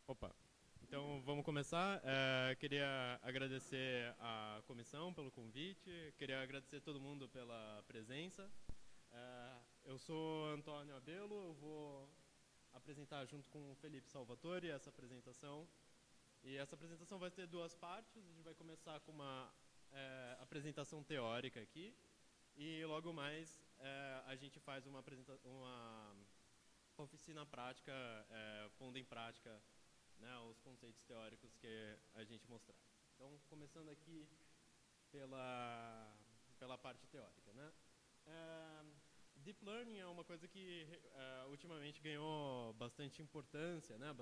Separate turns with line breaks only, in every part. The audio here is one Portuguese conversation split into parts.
Opa, então vamos começar. Queria agradecer à comissão pelo convite, queria agradecer todo mundo pela presença. Eu sou Antônio Abelo, eu vou apresentar junto com o Felipe Salvatore essa apresentação. E essa apresentação vai ter duas partes, a gente vai começar com uma apresentação teórica aqui, e logo mais a gente faz uma oficina prática, pondo em prática, né, os conceitos teóricos que a gente mostrar. Então, começando aqui pela parte teórica, né? Deep Learning é uma coisa que ultimamente ganhou bastante importância, né?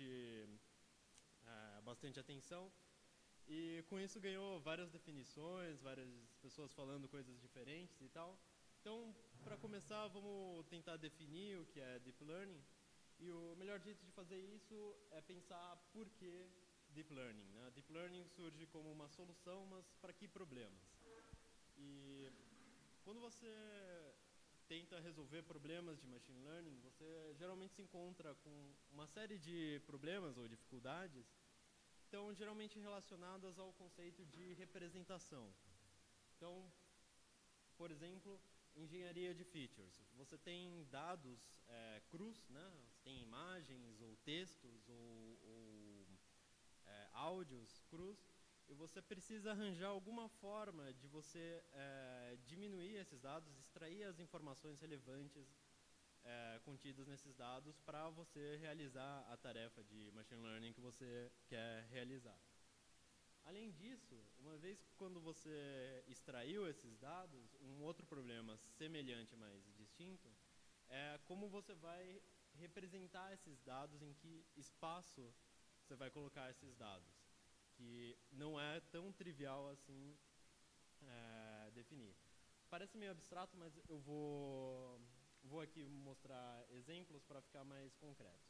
Bastante atenção, e com isso ganhou várias definições, várias pessoas falando coisas diferentes e tal. Então, para começar, vamos tentar definir o que é Deep Learning. E o melhor jeito de fazer isso é pensar por que Deep Learning, né? Deep Learning surge como uma solução, mas para que problemas? E quando você tenta resolver problemas de Machine Learning, você geralmente se encontra com uma série de problemas ou dificuldades, então geralmente relacionadas ao conceito de representação. Então, por exemplo, engenharia de features. Você tem dados crus, né? Você tem imagens ou textos ou áudios crus, e você precisa arranjar alguma forma de você diminuir esses dados, extrair as informações relevantes contidas nesses dados para você realizar a tarefa de machine learning que você quer realizar. Além disso, uma vez que quando você extraiu esses dados, um outro problema semelhante, mas distinto, é como você vai representar esses dados, em que espaço você vai colocar esses dados, que não é tão trivial assim definir. Parece meio abstrato, mas eu vou aqui mostrar exemplos para ficar mais concreto.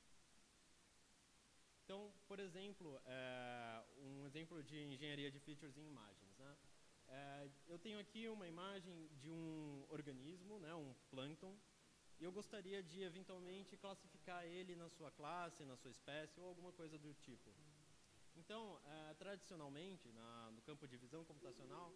Então, por exemplo, um exemplo de engenharia de features em imagens, né? Eu tenho aqui uma imagem de um organismo, né, um plâncton, e eu gostaria de eventualmente classificar ele na sua classe, na sua espécie ou alguma coisa do tipo. Então, tradicionalmente, no campo de visão computacional,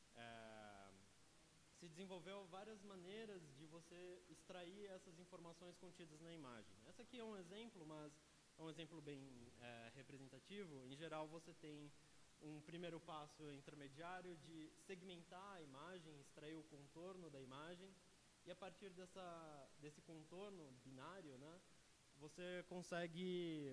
se desenvolveu várias maneiras de você extrair essas informações contidas na imagem. Essa aqui é um exemplo, mas é um exemplo bem representativo. Em geral, você tem um primeiro passo intermediário de segmentar a imagem, extrair o contorno da imagem, e a partir desse contorno binário, né, você consegue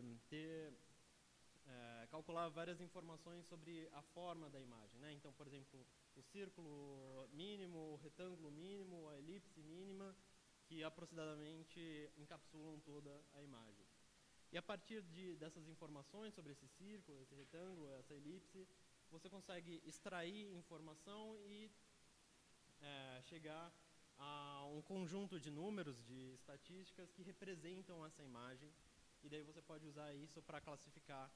calcular várias informações sobre a forma da imagem, né? Então, por exemplo, o círculo mínimo, o retângulo mínimo, a elipse mínima, que aproximadamente encapsulam toda a imagem. E a partir dessas informações sobre esse círculo, esse retângulo, essa elipse, você consegue extrair informação e chegar a um conjunto de números, de estatísticas que representam essa imagem, e daí você pode usar isso para classificar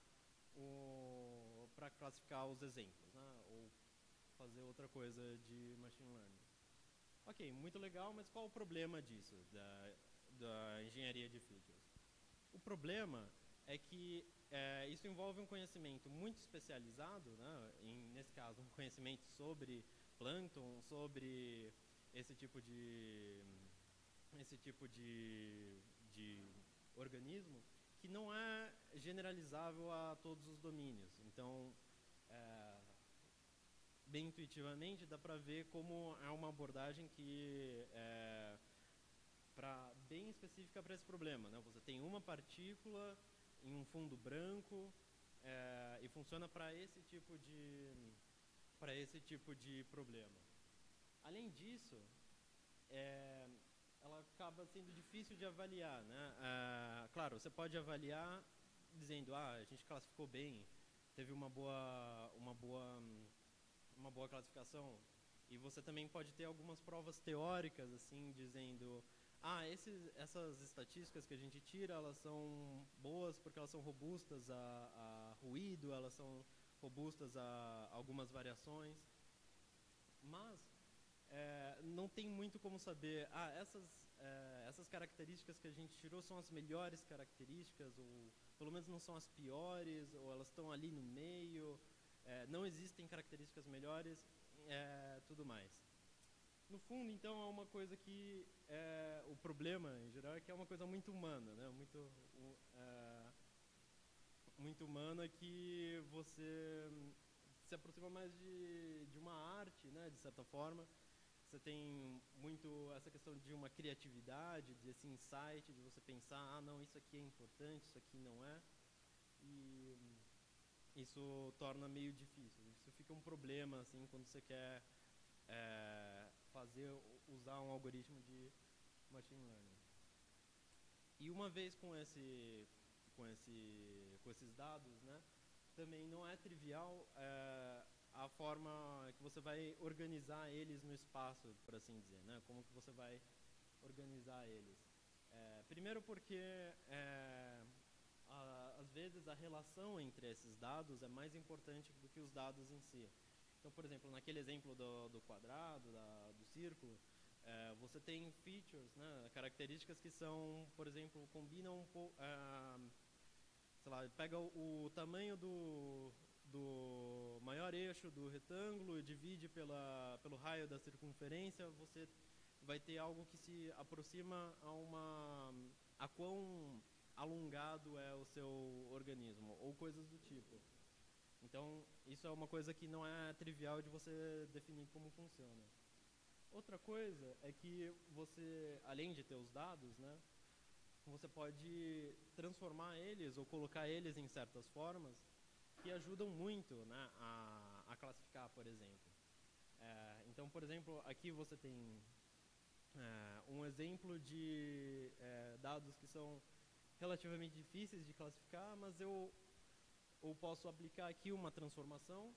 os exemplos, né? Ou fazer outra coisa de machine learning. Ok, muito legal, mas qual o problema disso, da engenharia de features? O problema é que isso envolve um conhecimento muito especializado, né? Nesse caso, um conhecimento sobre plâncton, sobre esse tipo de organismo, que não é generalizável a todos os domínios. Então, bem intuitivamente, dá para ver como é uma abordagem que bem específica para esse problema, né? Você tem uma partícula em um fundo branco e funciona para esse tipo de problema. Além disso, ela acaba sendo difícil de avaliar, né? Claro, você pode avaliar dizendo, a gente classificou bem, teve uma boa classificação, e você também pode ter algumas provas teóricas, assim, dizendo, essas estatísticas que a gente tira, elas são boas porque elas são robustas a ruído, elas são robustas a algumas variações, mas não tem muito como saber, essas características que a gente tirou são as melhores características, ou pelo menos não são as piores, ou elas estão ali no meio, não existem características melhores, tudo mais. No fundo, então, é uma coisa que o problema, em geral, é que é uma coisa muito humana, né? Muito humana, que você se aproxima mais de uma arte, né? De certa forma. Você tem muito essa questão de uma criatividade, desse insight, de você pensar, ah, não, isso aqui é importante, isso aqui não é. E isso torna meio difícil. Isso fica um problema, assim, quando você quer usar um algoritmo de machine learning. E uma vez com esses dados, né, também não é trivial a forma que você vai organizar eles no espaço, por assim dizer, né? Como que você vai organizar eles. Primeiro porque, às vezes, a relação entre esses dados é mais importante do que os dados em si. Então, por exemplo, naquele exemplo do quadrado, do círculo, você tem features, né, características que são, por exemplo, combinam um pouco, sei lá, pega o tamanho do maior eixo do retângulo e divide pelo raio da circunferência, você vai ter algo que se aproxima a quão alongado é o seu organismo, ou coisas do tipo. Então, isso é uma coisa que não é trivial de você definir como funciona. Outra coisa é que você, além de ter os dados, né, você pode transformar eles ou colocar eles em certas formas que ajudam muito, né, a classificar, por exemplo. Então, por exemplo, aqui você tem um exemplo de dados que são relativamente difíceis de classificar, mas eu posso aplicar aqui uma transformação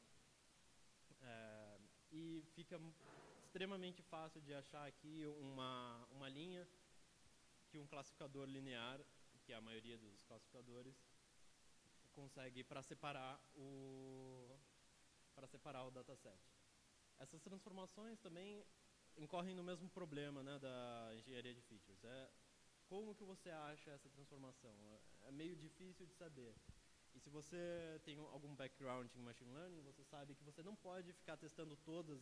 e fica extremamente fácil de achar aqui uma linha que um classificador linear, que é a maioria dos classificadores, consegue para separar o dataset. Essas transformações também incorrem no mesmo problema, né, da engenharia de features. Como que você acha essa transformação? É meio difícil de saber. E se você tem algum background em machine learning, você sabe que você não pode ficar testando todas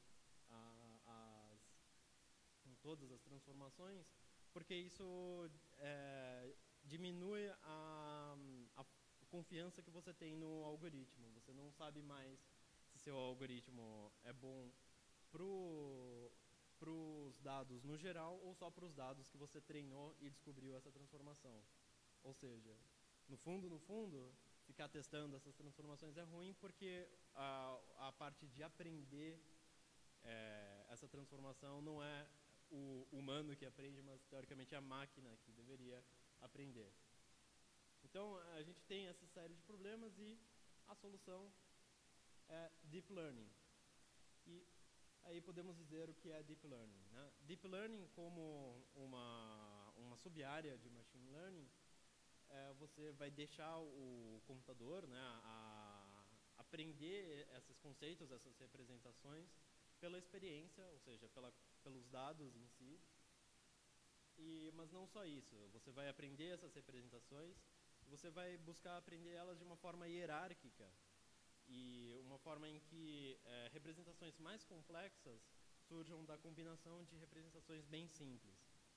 as transformações, porque isso diminui a confiança que você tem no algoritmo. Você não sabe mais se seu algoritmo é bom para os dados no geral ou só para os dados que você treinou e descobriu essa transformação. Ou seja, no fundo, ficar testando essas transformações é ruim, porque a parte de aprender essa transformação não é o humano que aprende, mas teoricamente é a máquina que deveria aprender. Então, a gente tem essa série de problemas e a solução é Deep Learning. E aí podemos dizer o que é Deep Learning, né? Deep Learning, como uma sub-área de Machine Learning, você vai deixar o computador, né, aprender esses conceitos, essas representações, pela experiência, ou seja, pelos dados em si. Mas não só isso, você vai aprender essas representações, você vai buscar aprender elas de uma forma hierárquica, e uma forma em que representações mais complexas surjam da combinação de representações bem simples.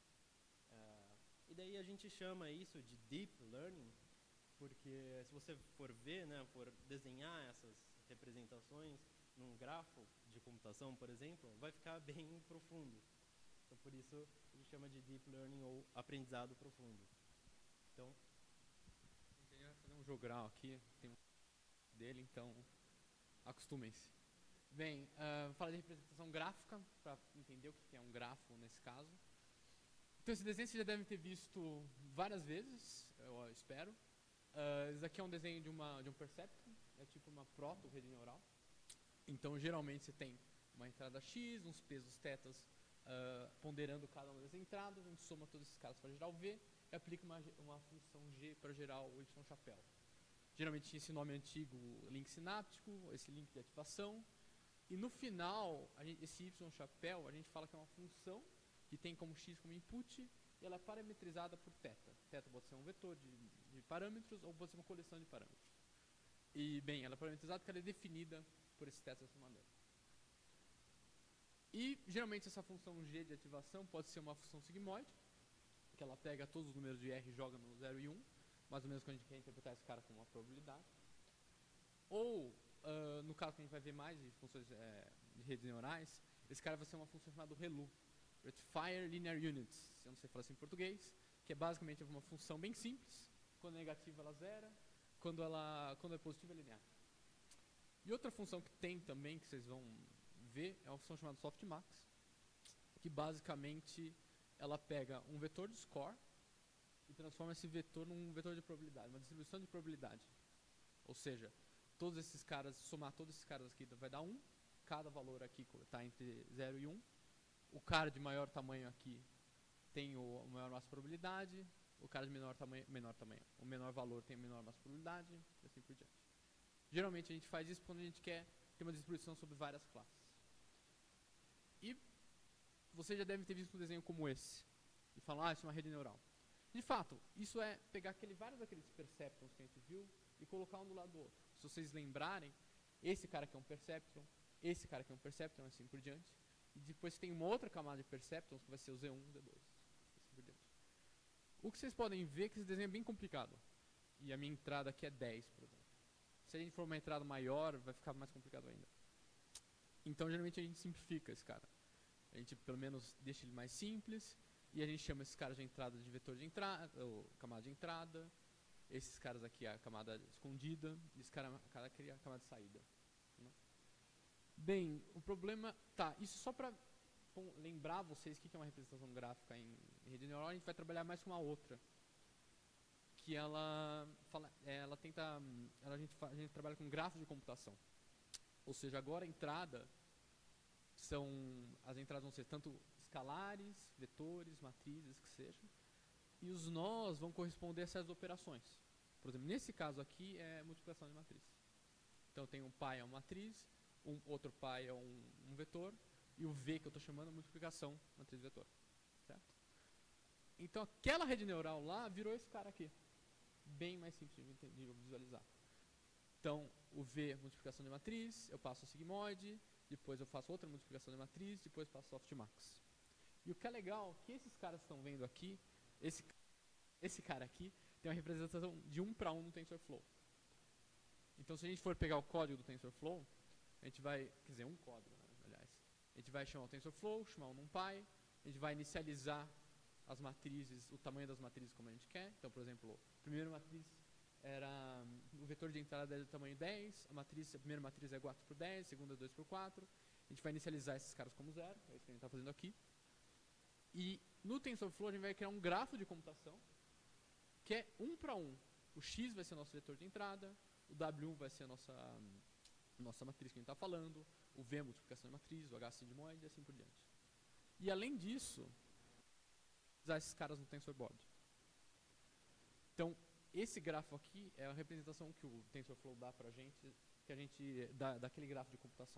E daí a gente chama isso de Deep Learning, porque se você for ver, né, for desenhar essas representações num grafo de computação, por exemplo, vai ficar bem profundo. Então, por isso, a gente chama de Deep Learning ou aprendizado profundo. Então,
eu queria fazer um jogral aqui, tem um dele, então acostumem-se. Bem, vou falar de representação gráfica, para entender o que é um grafo nesse caso. Então, esse desenho vocês já devem ter visto várias vezes, eu espero. Esse aqui é um desenho de um perceptron, é tipo uma proto-rede neural. Então, geralmente, você tem uma entrada x, uns pesos tetas ponderando cada uma das entradas, a gente soma todos esses caras para gerar o v e aplica uma função g para gerar o y chapéu. Geralmente tinha esse nome antigo, link sináptico, esse link de ativação. E no final, esse y chapéu, a gente fala que é uma função que tem como x como input, e ela é parametrizada por θ. Θ pode ser um vetor de parâmetros ou pode ser uma coleção de parâmetros. E, bem, ela é parametrizada porque ela é definida por esse θ dessa maneira. E, geralmente, essa função g de ativação pode ser uma função sigmoide, que ela pega todos os números de R e joga no 0 e 1, mais ou menos quando a gente quer interpretar esse cara como uma probabilidade. Ou, no caso que a gente vai ver mais de funções de redes neurais, esse cara vai ser uma função chamada ReLU, Rectifier Linear Units, eu não sei falar assim em português, que é basicamente uma função bem simples. Quando é negativa ela zera, quando é positiva é linear. E outra função que tem também, que vocês vão ver, é uma função chamada softmax, que basicamente ela pega um vetor de score e transforma esse vetor num vetor de probabilidade, uma distribuição de probabilidade. Ou seja, todos esses caras, somar todos esses caras aqui vai dar 1, cada valor aqui está entre 0 e 1. O cara de maior tamanho aqui tem o maior massa probabilidade, o cara de menor tamanho, o menor valor tem a menor massa probabilidade, e assim por diante. Geralmente a gente faz isso quando a gente quer ter uma distribuição sobre várias classes. E você já deve ter visto um desenho como esse, e falar, isso é uma rede neural. De fato, isso é pegar vários daqueles perceptrons que a gente viu e colocar um do lado do outro. Se vocês lembrarem, esse cara aqui é um perceptron, esse cara aqui é um perceptron, assim por diante. E depois tem uma outra camada de perceptrons, que vai ser o Z1 e o Z2. Assim por diante. O que vocês podem ver é que esse desenho é bem complicado. E a minha entrada aqui é 10, por exemplo. Se a gente for uma entrada maior, vai ficar mais complicado ainda. Então, geralmente, a gente simplifica esse cara. A gente, pelo menos, deixa ele mais simples. E a gente chama esses caras de entrada de vetor de entrada, ou camada de entrada. Esses caras aqui é a camada escondida. E esse cara aqui é a camada de saída. Né? Bem, o problema... Tá, isso só para lembrar vocês o que é uma representação gráfica em rede neural. A gente vai trabalhar mais com uma outra. Que ela tenta... a gente trabalha com grafos de computação. Ou seja, agora a entrada... as entradas vão ser tanto escalares, vetores, matrizes, que seja. E os nós vão corresponder a essas operações. Por exemplo, nesse caso aqui é multiplicação de matriz. Então tem um pi é uma matriz, outro pi é um vetor, e o v que eu estou chamando é multiplicação matriz-vetor. Certo? Então aquela rede neural lá virou esse cara aqui. Bem mais simples de visualizar. Então o v é multiplicação de matriz, eu passo o sigmoide, depois eu faço outra multiplicação de matriz, depois passo softmax. E o que é legal, que esses caras estão vendo aqui, esse cara aqui, tem uma representação de 1 para 1 no TensorFlow. Então se a gente for pegar o código do TensorFlow, a gente vai, quer dizer, um código, né, aliás. A gente vai chamar o TensorFlow, chamar o NumPy, a gente vai inicializar as matrizes, o tamanho das matrizes como a gente quer. Então, por exemplo, a primeira matriz era, o vetor de entrada é do tamanho 10, a primeira matriz é 4 por 10, a segunda é 2 por 4. A gente vai inicializar esses caras como 0, é isso que a gente está fazendo aqui. E no TensorFlow a gente vai criar um grafo de computação, que é 1 para 1. O x vai ser o nosso vetor de entrada, o w1 vai ser a nossa matriz que a gente está falando, o v é a multiplicação de matriz, o h sigmoide e assim por diante. E além disso, usar esses caras no TensorBoard. Então, esse grafo aqui é a representação que o TensorFlow dá pra gente, que a gente dá daquele grafo de computação.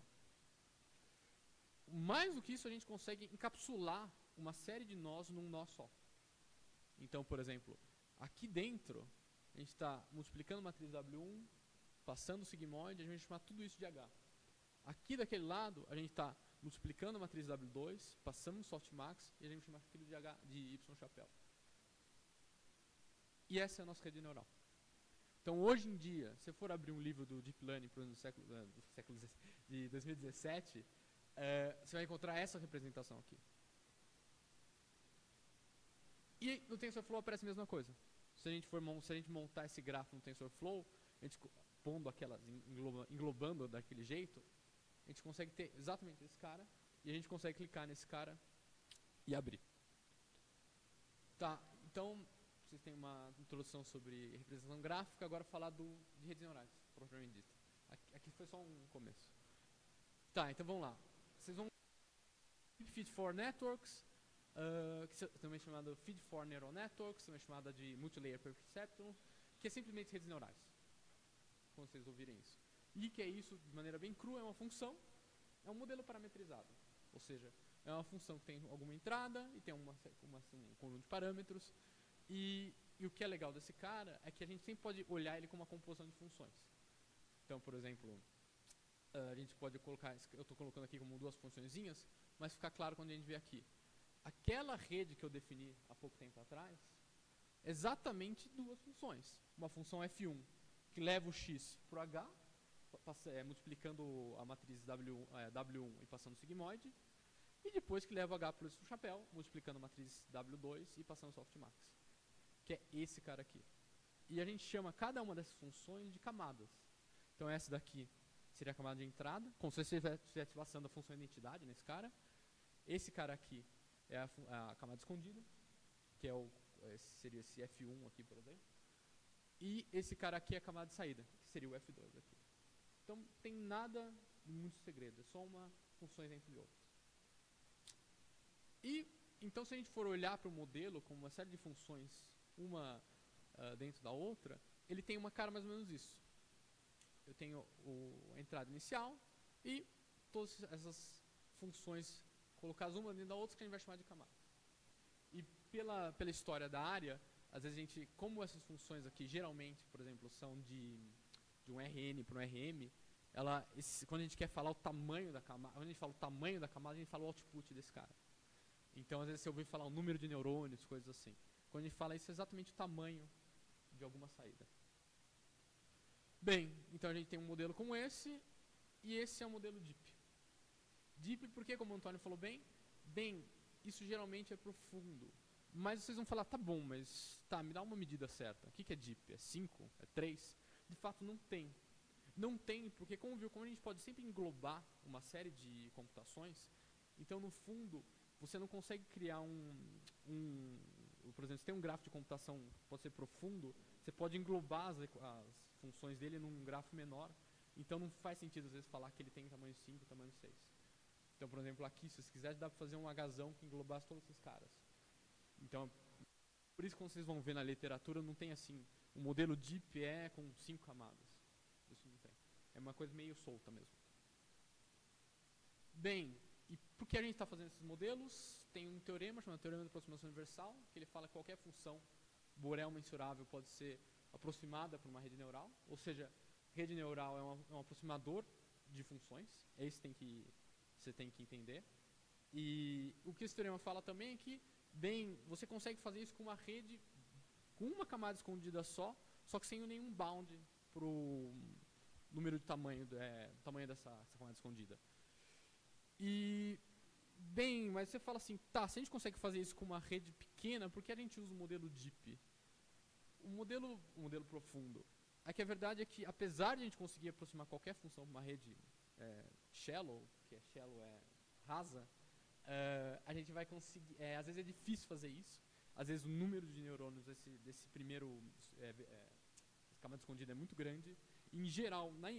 Mais do que isso, a gente consegue encapsular uma série de nós num nó só. Então, por exemplo, aqui dentro, a gente está multiplicando a matriz W1, passando o sigmoide, a gente vai chamar tudo isso de H. Aqui daquele lado, a gente está multiplicando a matriz W2, passando o softmax, e a gente chama aquilo de Y chapéu. E essa é a nossa rede neural. Então, hoje em dia, se você for abrir um livro do Deep Learning de 2017, você vai encontrar essa representação aqui. E no TensorFlow aparece a mesma coisa. Se a gente montar esse grafo no TensorFlow, a gente pondo aquelas, englobando daquele jeito, a gente consegue ter exatamente esse cara, e a gente consegue clicar nesse cara e abrir. Tá, então, vocês têm uma introdução sobre representação gráfica, agora falar de redes neurais, propriamente dita. Aqui foi só um começo. Tá, então vamos lá. Vocês vão Feed4 Networks, que também é chamada Feed4 Neural Networks, também é chamada de Multilayer Perceptrons, que é simplesmente redes neurais, quando vocês ouvirem isso. E que é isso, de maneira bem crua, é uma função, é um modelo parametrizado. Ou seja, É uma função que tem alguma entrada e tem um conjunto de parâmetros. E o que é legal desse cara é que a gente sempre pode olhar ele como uma composição de funções. Então, por exemplo, a gente pode colocar, eu estou colocando aqui como duas funçõezinhas, mas fica claro quando a gente vê aqui. Aquela rede que eu defini há pouco tempo atrás, exatamente duas funções. Uma função f1, que leva o x para o h, multiplicando a matriz W1 e passando o sigmoide, e depois que leva o h para o chapéu, multiplicando a matriz W2 e passando o softmax, que é esse cara aqui. E a gente chama cada uma dessas funções de camadas. Então essa daqui seria a camada de entrada, como se você estivesse passando a função identidade nesse cara. Esse cara aqui é a camada escondida, que seria esse F1 aqui, por exemplo. E esse cara aqui é a camada de saída, que seria o F2 aqui. Então, tem nada de muito segredo, é só uma funções entre outras. E, então, se a gente for olhar para o modelo como uma série de funções, uma dentro da outra, ele tem uma cara mais ou menos isso. Eu tenho a entrada inicial e todas essas funções colocadas uma dentro da outra que a gente vai chamar de camada. E pela história da área, às vezes a gente, como essas funções aqui geralmente, por exemplo, são de um RN para um RM, quando a gente quer falar o tamanho da camada, quando a gente fala o tamanho da camada, a gente fala o output desse cara. Então, às vezes você ouve falar o número de neurônios, coisas assim. Quando a gente fala isso, é exatamente o tamanho de alguma saída. Bem, então a gente tem um modelo como esse, e esse é o modelo DEEP. DEEP porque, como o Antônio falou bem, isso geralmente é profundo. Mas vocês vão falar, tá bom, mas me dá uma medida certa. O que é DEEP? É 5? É 3? De fato, não tem. Não tem, porque como a gente pode sempre englobar uma série de computações, então, no fundo, você não consegue criar por exemplo, se tem um grafo de computação que pode ser profundo, você pode englobar as funções dele num grafo menor. Então, não faz sentido, às vezes, falar que ele tem tamanho 5 e tamanho 6. Então, por exemplo, aqui, se você quiser, dá para fazer um Hzão que englobasse todos esses caras. Então, por isso, quando vocês vão ver na literatura, não tem assim, o modelo DEEP é com 5 camadas. Isso não tem. É uma coisa meio solta mesmo. Bem, e por que a gente está fazendo esses modelos? Tem um teorema chamado Teorema de Aproximação Universal, que ele fala que qualquer função Borel mensurável pode ser aproximada por uma rede neural, ou seja, rede neural é um aproximador de funções, é isso que você tem que entender. E o que esse teorema fala também é que, você consegue fazer isso com uma rede com uma camada escondida só que sem nenhum bound para o número de tamanho dessa camada escondida. E, mas você fala assim, se a gente consegue fazer isso com uma rede pequena, por que a gente usa o modelo DEEP? O modelo profundo. A verdade é que, apesar de a gente conseguir aproximar qualquer função para uma rede shallow, que shallow é rasa, a gente vai conseguir, às vezes é difícil fazer isso, às vezes o número de neurônios desse primeiro camada escondida é muito grande. Em geral, na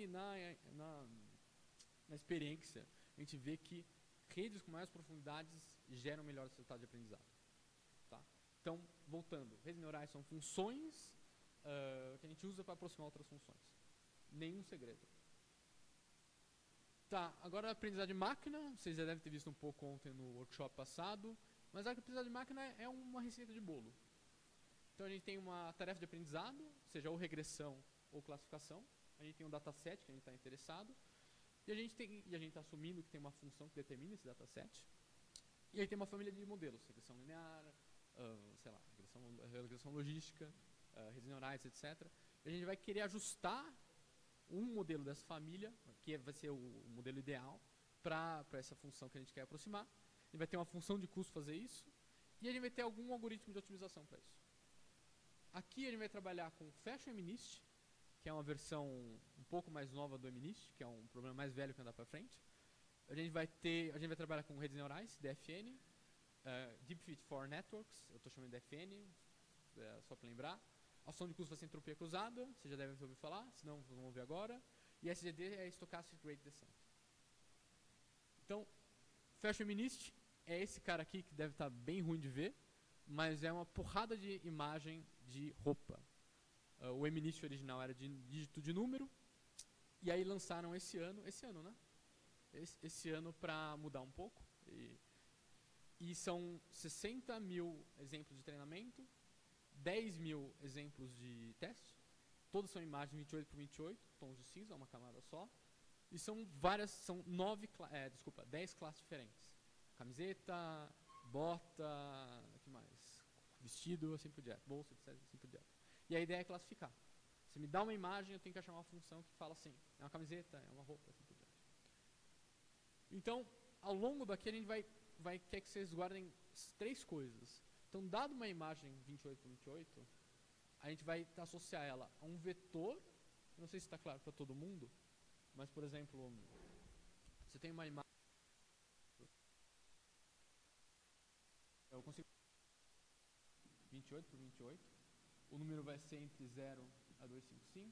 experiência, a gente vê que redes com maiores profundidades geram melhores resultados de aprendizado. Tá? Então, voltando, redes neurais são funções que a gente usa para aproximar outras funções. Nenhum segredo. Tá, agora a aprendizagem de máquina, vocês já devem ter visto um pouco ontem no workshop passado, mas a aprendizagem de máquina é uma receita de bolo. Então a gente tem uma tarefa de aprendizado, seja ou regressão ou classificação. A gente tem um dataset que a gente está interessado, e a gente está assumindo que tem uma função que determina esse dataset. E aí tem uma família de modelos, regressão linear, regressão logística, redes neurais, etc. E a gente vai querer ajustar um modelo dessa família, que vai ser o modelo ideal, para essa função que a gente quer aproximar. A gente vai ter uma função de custo para fazer isso, e a gente vai ter algum algoritmo de otimização para isso. Aqui a gente vai trabalhar com Fashion MNIST, que é uma versão um pouco mais nova do MNIST, que é um problema mais velho que andar para frente. A gente vai trabalhar com redes neurais, DFN, Deep Fit for Networks, eu estou chamando de DFN, só para lembrar. A ação de custo vai ser entropia cruzada, vocês já devem ter ouvido falar, senão vamos ouvir agora. E SGD é Stochastic Gradient Descent. Então, Fashion MNIST é esse cara aqui que deve estar bem ruim de ver, mas é uma porrada de imagem de roupa. O MNIST original era de dígito de número, e aí lançaram esse ano, né? Esse ano para mudar um pouco. E são 60 mil exemplos de treinamento, 10 mil exemplos de teste. Todos são imagens 28 por 28, tons de cinza, uma camada só. E são 10 classes diferentes. Camiseta, bota, o que mais? Vestido, assim por diante, bolsa, etc, assim por diante. E a ideia é classificar. Você me dá uma imagem, eu tenho que achar uma função que fala assim, é uma camiseta, é uma roupa, assim por diante. Então, ao longo daqui a gente quer que vocês guardem 3 coisas. Então, dado uma imagem 28 por 28, a gente vai associar ela a um vetor. Eu não sei se está claro para todo mundo, mas, por exemplo, você tem uma imagem. Eu consigo 28 por 28. O número vai ser entre 0 a 255.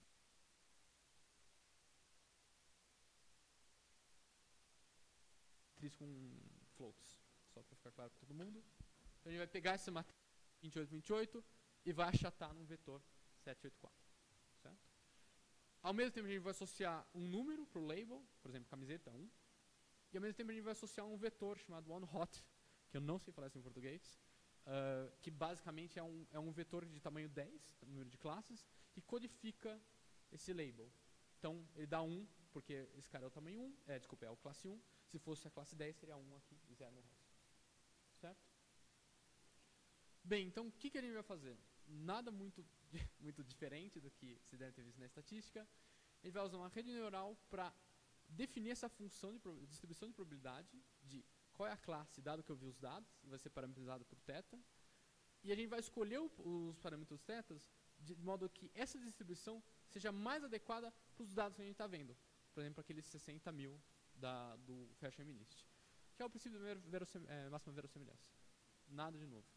Com floats, só para ficar claro para todo mundo. Então a gente vai pegar essa matriz 28 por 28 e vai achatar num vetor 784. Certo? Ao mesmo tempo a gente vai associar um número para o label, por exemplo, camiseta 1. E ao mesmo tempo a gente vai associar um vetor chamado onHot, que eu não sei falar isso em português, que basicamente é um vetor de tamanho 10, número de classes, que codifica esse label. Então ele dá 1, porque esse cara é o tamanho 1, é o classe 1. Se fosse a classe 10, seria 1 aqui e 0 no resto. Certo? Bem, então o que a gente vai fazer? Nada muito diferente do que você deve ter visto na estatística. A gente vai usar uma rede neural para definir essa função de distribuição de probabilidade de qual é a classe, dado que eu vi os dados, e vai ser parametrizado por θ. E a gente vai escolher os parâmetros θ de modo que essa distribuição seja mais adequada para os dados que a gente está vendo. Por exemplo, aqueles 60 mil do Fashion MNIST, que é o princípio da máxima verossimilhança. Nada de novo.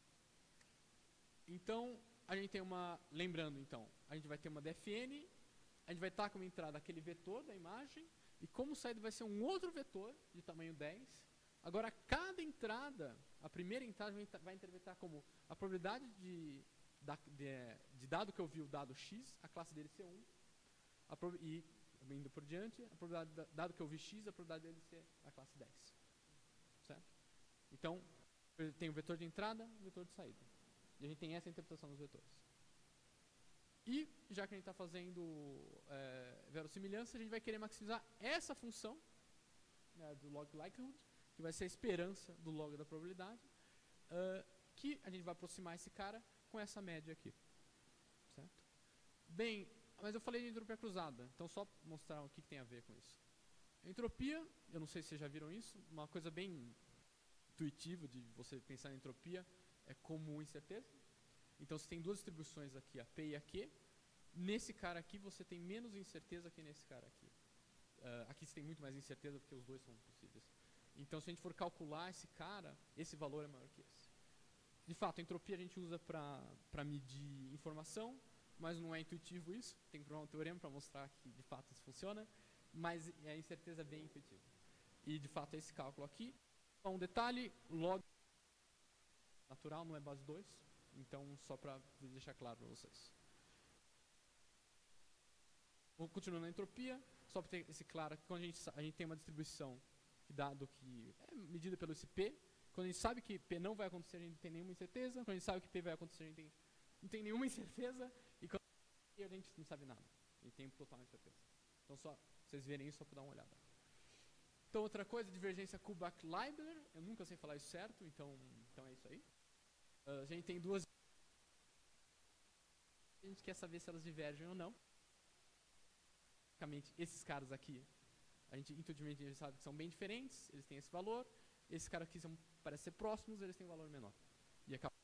Então, a gente tem lembrando então, a gente vai ter uma DFN, a gente vai estar como entrada aquele vetor da imagem, e como saída vai ser um outro vetor de tamanho 10. Agora, cada entrada, a primeira entrada vai interpretar como a probabilidade de dado que eu vi o dado X, a classe dele ser 1, e indo por diante, a probabilidade, dado que eu vi X, a probabilidade dele ser a classe 10. Certo? Então, tem o vetor de entrada e o vetor de saída. E a gente tem essa interpretação dos vetores. E, já que a gente está fazendo verossimilhança, a gente vai querer maximizar essa função, né, do log likelihood, que vai ser a esperança do log da probabilidade, que a gente vai aproximar esse cara com essa média aqui. Certo? Bem, mas eu falei de entropia cruzada, então só mostrar o que tem a ver com isso. Entropia, eu não sei se vocês já viram isso, uma coisa bem intuitiva de você pensar em entropia é como incerteza. Então você tem 2 distribuições aqui, a P e a Q. Nesse cara aqui você tem menos incerteza que nesse cara aqui. Aqui você tem muito mais incerteza porque os 2 são possíveis. Então se a gente for calcular esse cara, esse valor é maior que esse. De fato, a entropia a gente usa para medir informação, mas não é intuitivo isso. Tem que provar um teorema para mostrar que de fato isso funciona, mas a incerteza é bem intuitiva. E de fato é esse cálculo aqui. Um detalhe, log natural não é base 2, então só para deixar claro para vocês. Vou continuando na entropia, só para ter esse claro que quando a gente tem uma distribuição que dado que é medida pelo esse P, quando a gente sabe que P não vai acontecer, a gente não tem nenhuma incerteza. Quando a gente sabe que P vai acontecer, a gente não tem nenhuma incerteza. E quando a gente não sabe nada. A gente tem total incerteza. Então, só vocês verem isso, só para dar uma olhada. Então, outra coisa, divergência Kullback-Leibler. Eu nunca sei falar isso certo, então é isso aí. A gente tem 2. A gente quer saber se elas divergem ou não. Basicamente, esses caras aqui, a gente intuitivamente sabe que são bem diferentes, eles têm esse valor. Esses caras aqui parecem ser próximos, eles têm um valor menor. E acaba.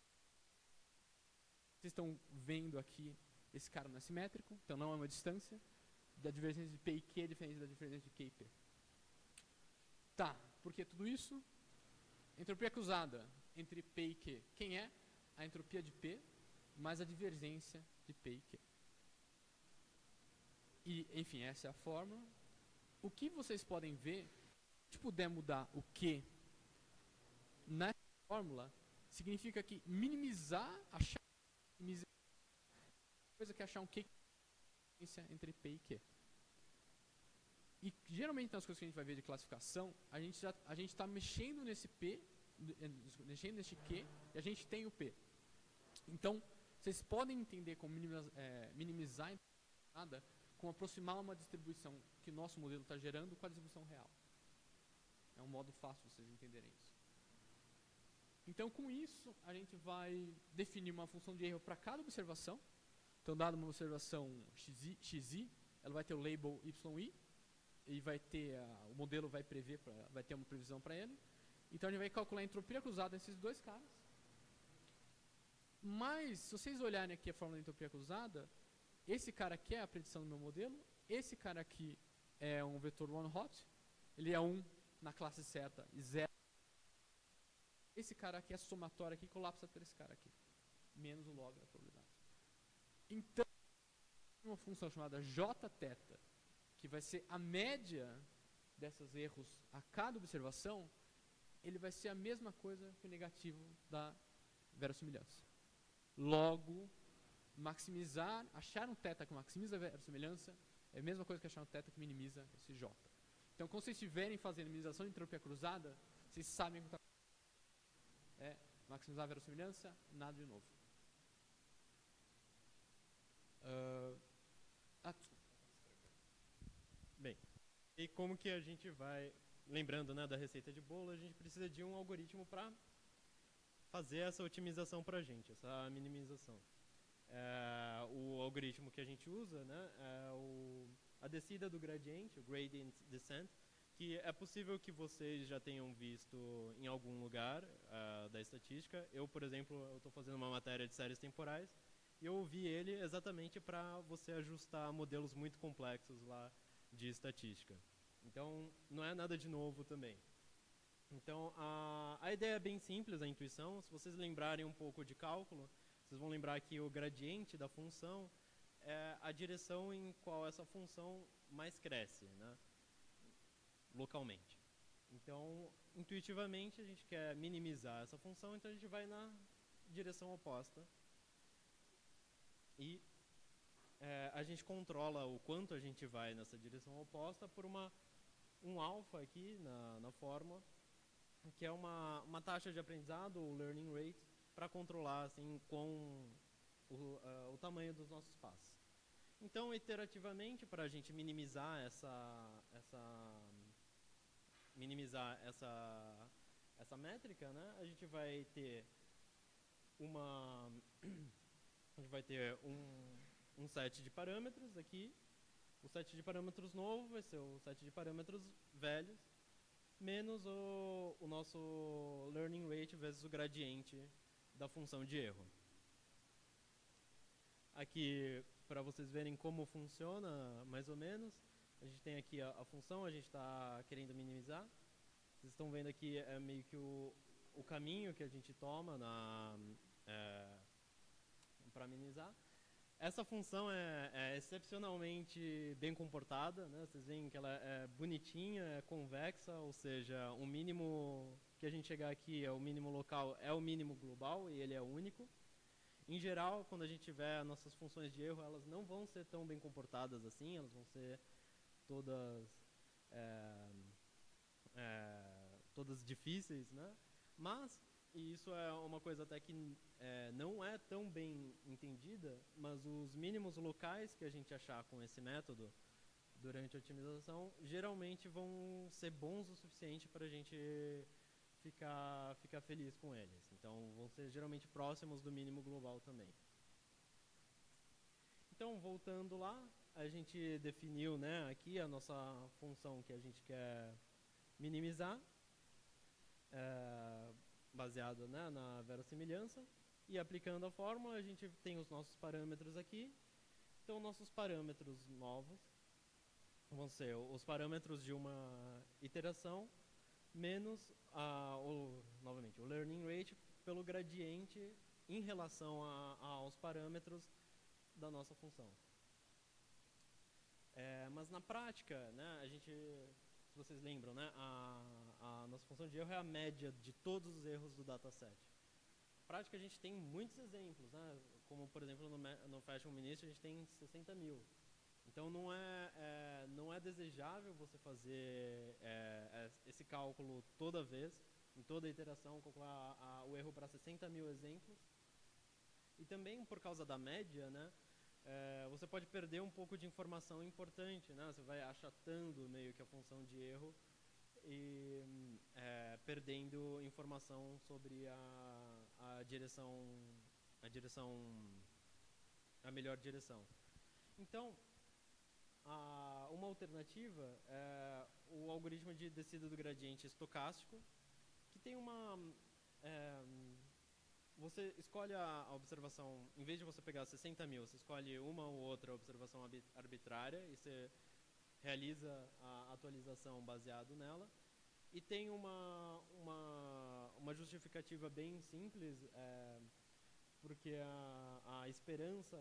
Vocês estão vendo aqui, esse cara não é simétrico, então não é uma distância. Da divergência de P e Q é diferente da divergência de Q e P. Tá, por que tudo isso? Entropia cruzada entre P e Q. Quem é? A entropia de P mais a divergência de P e Q. E, enfim, essa é a fórmula. O que vocês podem ver, se puder mudar o Q nessa fórmula, significa que minimizar, achar coisa que achar um Q entre P e Q. E geralmente nas coisas que a gente vai ver de classificação, a gente está mexendo nesse P, mexendo nesse Q, e a gente tem o P. Então, vocês podem entender como minimizar nada, como aproximar uma distribuição que o nosso modelo está gerando com a distribuição real. É um modo fácil de vocês entenderem isso. Então, com isso, a gente vai definir uma função de erro para cada observação. Então, dada uma observação xi, ela vai ter o label yi, e vai ter o modelo vai ter uma previsão para ele. Então, a gente vai calcular a entropia cruzada nesses dois caras. Mas, se vocês olharem aqui a fórmula de entropia cruzada, esse cara aqui é a predição do meu modelo, esse cara aqui é um vetor one-hot, ele é 1 na classe certa e 0. Esse cara aqui é somatório aqui, colapsa por esse cara aqui, menos o log da probabilidade. Então, uma função chamada jθ, que vai ser a média desses erros a cada observação, ele vai ser a mesma coisa que o negativo da verossimilhança. Logo, achar um θ que maximiza a verossimilhança é a mesma coisa que achar um θ que minimiza esse j. Então, quando vocês estiverem fazendo minimização de entropia cruzada, vocês sabem o que está acontecendo. É maximizar a verossimilhança, nada de novo.
Bem, e como que a gente vai, lembrando, né, da receita de bolo, a gente precisa de um algoritmo para fazer essa otimização para a gente, essa minimização. O algoritmo que a gente usa, né, a descida do gradiente, o gradient descent, que é possível que vocês já tenham visto em algum lugar da estatística. Eu, por exemplo, estou fazendo uma matéria de séries temporais e eu ouvi ele exatamente para você ajustar modelos muito complexos lá de estatística. Então, não é nada de novo também. Então, a ideia é bem simples, a intuição. Se vocês lembrarem um pouco de cálculo, vocês vão lembrar que o gradiente da função é a direção em qual essa função mais cresce, né, localmente. Então, intuitivamente, a gente quer minimizar essa função, então a gente vai na direção oposta. E a gente controla o quanto a gente vai nessa direção oposta por um alfa aqui na fórmula, que é uma taxa de aprendizado, o learning rate, para controlar assim, o tamanho dos nossos passos. Então, iterativamente, para a gente minimizar essa métrica, né, a gente vai ter um set de parâmetros aqui. O set de parâmetros novo vai ser o set de parâmetros velhos, menos o nosso learning rate vezes o gradiente da função de erro. Aqui, para vocês verem como funciona, mais ou menos, a gente tem aqui a função, a gente está querendo minimizar. Vocês estão vendo aqui é meio que o caminho que a gente toma para minimizar. Essa função é excepcionalmente bem comportada, né? Vocês veem que ela é bonitinha, é convexa, ou seja, o mínimo que a gente chegar aqui é o mínimo local, é o mínimo global e ele é único. Em geral, quando a gente tiver nossas funções de erro, elas não vão ser tão bem comportadas assim, elas vão ser todas difíceis, né? Mas, e isso é uma coisa até que não é tão bem entendida, mas os mínimos locais que a gente achar com esse método durante a otimização geralmente vão ser bons o suficiente para a gente ficar feliz com eles. Então, vão ser geralmente próximos do mínimo global também. Então, voltando lá, a gente definiu, né, aqui a nossa função que a gente quer minimizar, baseada, né, na verossimilhança, e aplicando a fórmula, a gente tem os nossos parâmetros aqui. Então, nossos parâmetros novos vão ser os parâmetros de uma iteração menos, novamente, o learning rate pelo gradiente em relação aos parâmetros da nossa função. Mas na prática, né, a gente, se vocês lembram, né, a nossa função de erro é a média de todos os erros do dataset. Na prática, a gente tem muitos exemplos, né, como, por exemplo, no Fashion Ministry, a gente tem 60 mil. Então não é desejável você fazer esse cálculo toda vez, em toda iteração, calcular o erro para 60 mil exemplos. E também por causa da média, né, você pode perder um pouco de informação importante, né? Você vai achatando meio que a função de erro e perdendo informação sobre a melhor direção. Então, uma alternativa é o algoritmo de descida do gradiente estocástico, que tem você escolhe a observação, em vez de você pegar 60 mil, você escolhe uma ou outra observação arbitrária e você realiza a atualização baseado nela. E tem uma justificativa bem simples, porque a esperança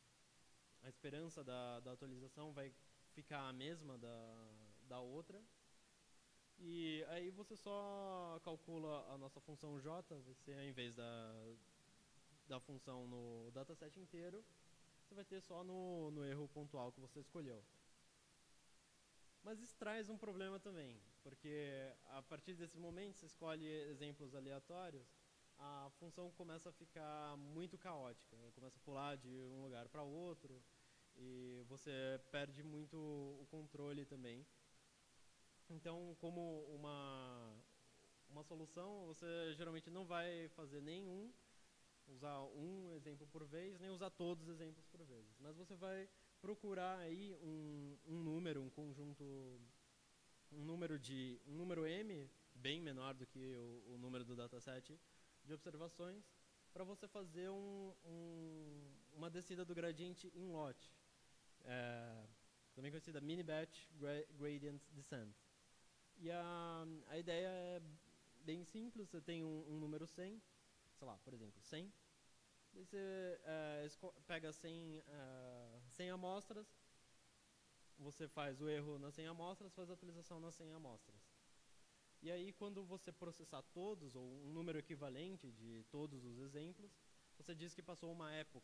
da atualização vai ficar a mesma da outra. E aí você só calcula a nossa função j, você, ao invés da função no dataset inteiro, você vai ter só no erro pontual que você escolheu. Mas isso traz um problema também, porque a partir desse momento você escolhe exemplos aleatórios, a função começa a ficar muito caótica, começa a pular de um lugar para outro e você perde muito o controle também. Então, como uma solução, você geralmente não vai fazer usar um exemplo por vez, nem usar todos os exemplos por vez. Mas você vai procurar aí um número, um conjunto, um número m, bem menor do que o número do dataset de observações, para você fazer uma descida do gradiente em lote, também conhecida mini-batch gradient descent. E a ideia é bem simples, você tem um número 100, sei lá, por exemplo, 100. Daí você pega 100 amostras, você faz o erro nas 100 amostras, faz a atualização nas 100 amostras. E aí, quando você processar todos, ou um número equivalente de todos os exemplos, você diz que passou uma epoch,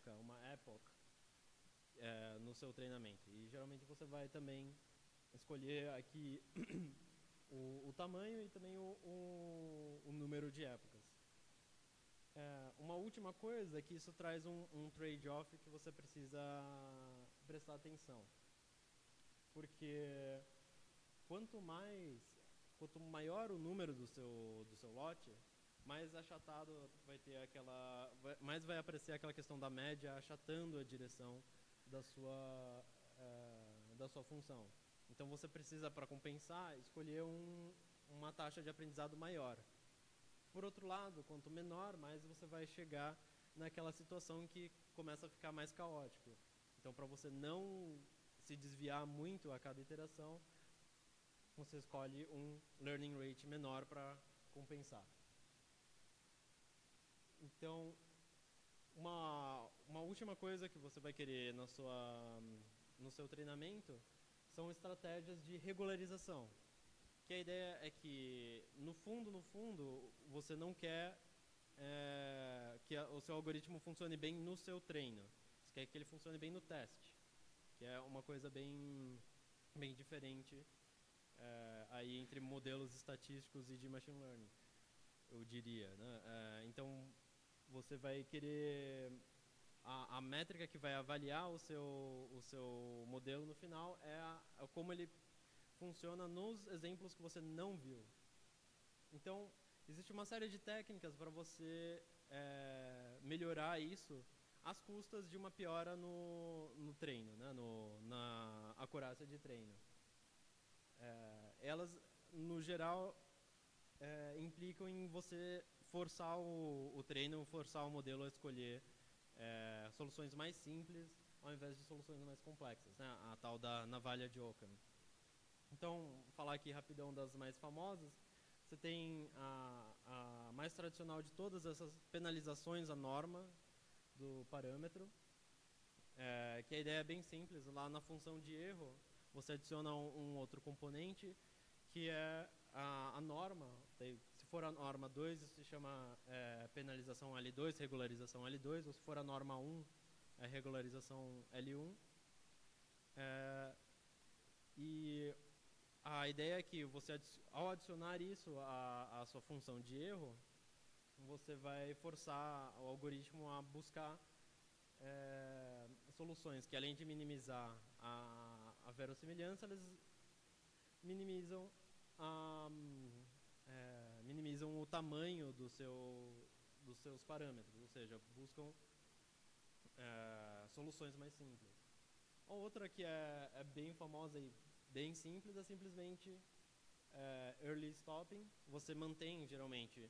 no seu treinamento. E geralmente você vai também escolher aqui o tamanho e também o número de épocas. Uma última coisa é que isso traz um trade-off que você precisa prestar atenção. Porque quanto maior o número do seu lote, mais achatado vai ter mais vai aparecer aquela questão da média achatando a direção da sua função. Então você precisa, para compensar, escolher uma taxa de aprendizado maior. Por outro lado, quanto menor, mais você vai chegar naquela situação em que começa a ficar mais caótico. Então, para você não se desviar muito a cada iteração, você escolhe um learning rate menor para compensar. Então, uma última coisa que você vai querer no seu treinamento são estratégias de regularização. Que a ideia é que, no fundo, você não quer que o seu algoritmo funcione bem no seu treino. Você quer que ele funcione bem no teste, que é uma coisa bem diferente aí entre modelos estatísticos e de machine learning, eu diria, né? Então, você vai querer... A métrica que vai avaliar o seu modelo no final é como ele funciona nos exemplos que você não viu. Então, existe uma série de técnicas para você melhorar isso às custas de uma piora no treino, né? Na acurácia de treino. Elas, no geral, implicam em você forçar o treino, forçar o modelo a escolher soluções mais simples ao invés de soluções mais complexas, né? A tal da navalha de Occam. Então, falar aqui rapidão das mais famosas, você tem a mais tradicional de todas essas penalizações, a norma do parâmetro, que a ideia é bem simples. Lá na função de erro, você adiciona um outro componente, que é a norma. Se for a norma 2, isso se chama penalização L2, regularização L2, ou se for a norma 1, é regularização L1. É, e a ideia é que você, ao adicionar isso à sua função de erro, você vai forçar o algoritmo a buscar soluções que, além de minimizar a verossimilhança, elas minimizam, minimizam o tamanho dos seus parâmetros, ou seja, buscam soluções mais simples. A outra que é bem famosa e bem simples é simplesmente early stopping. Você mantém, geralmente,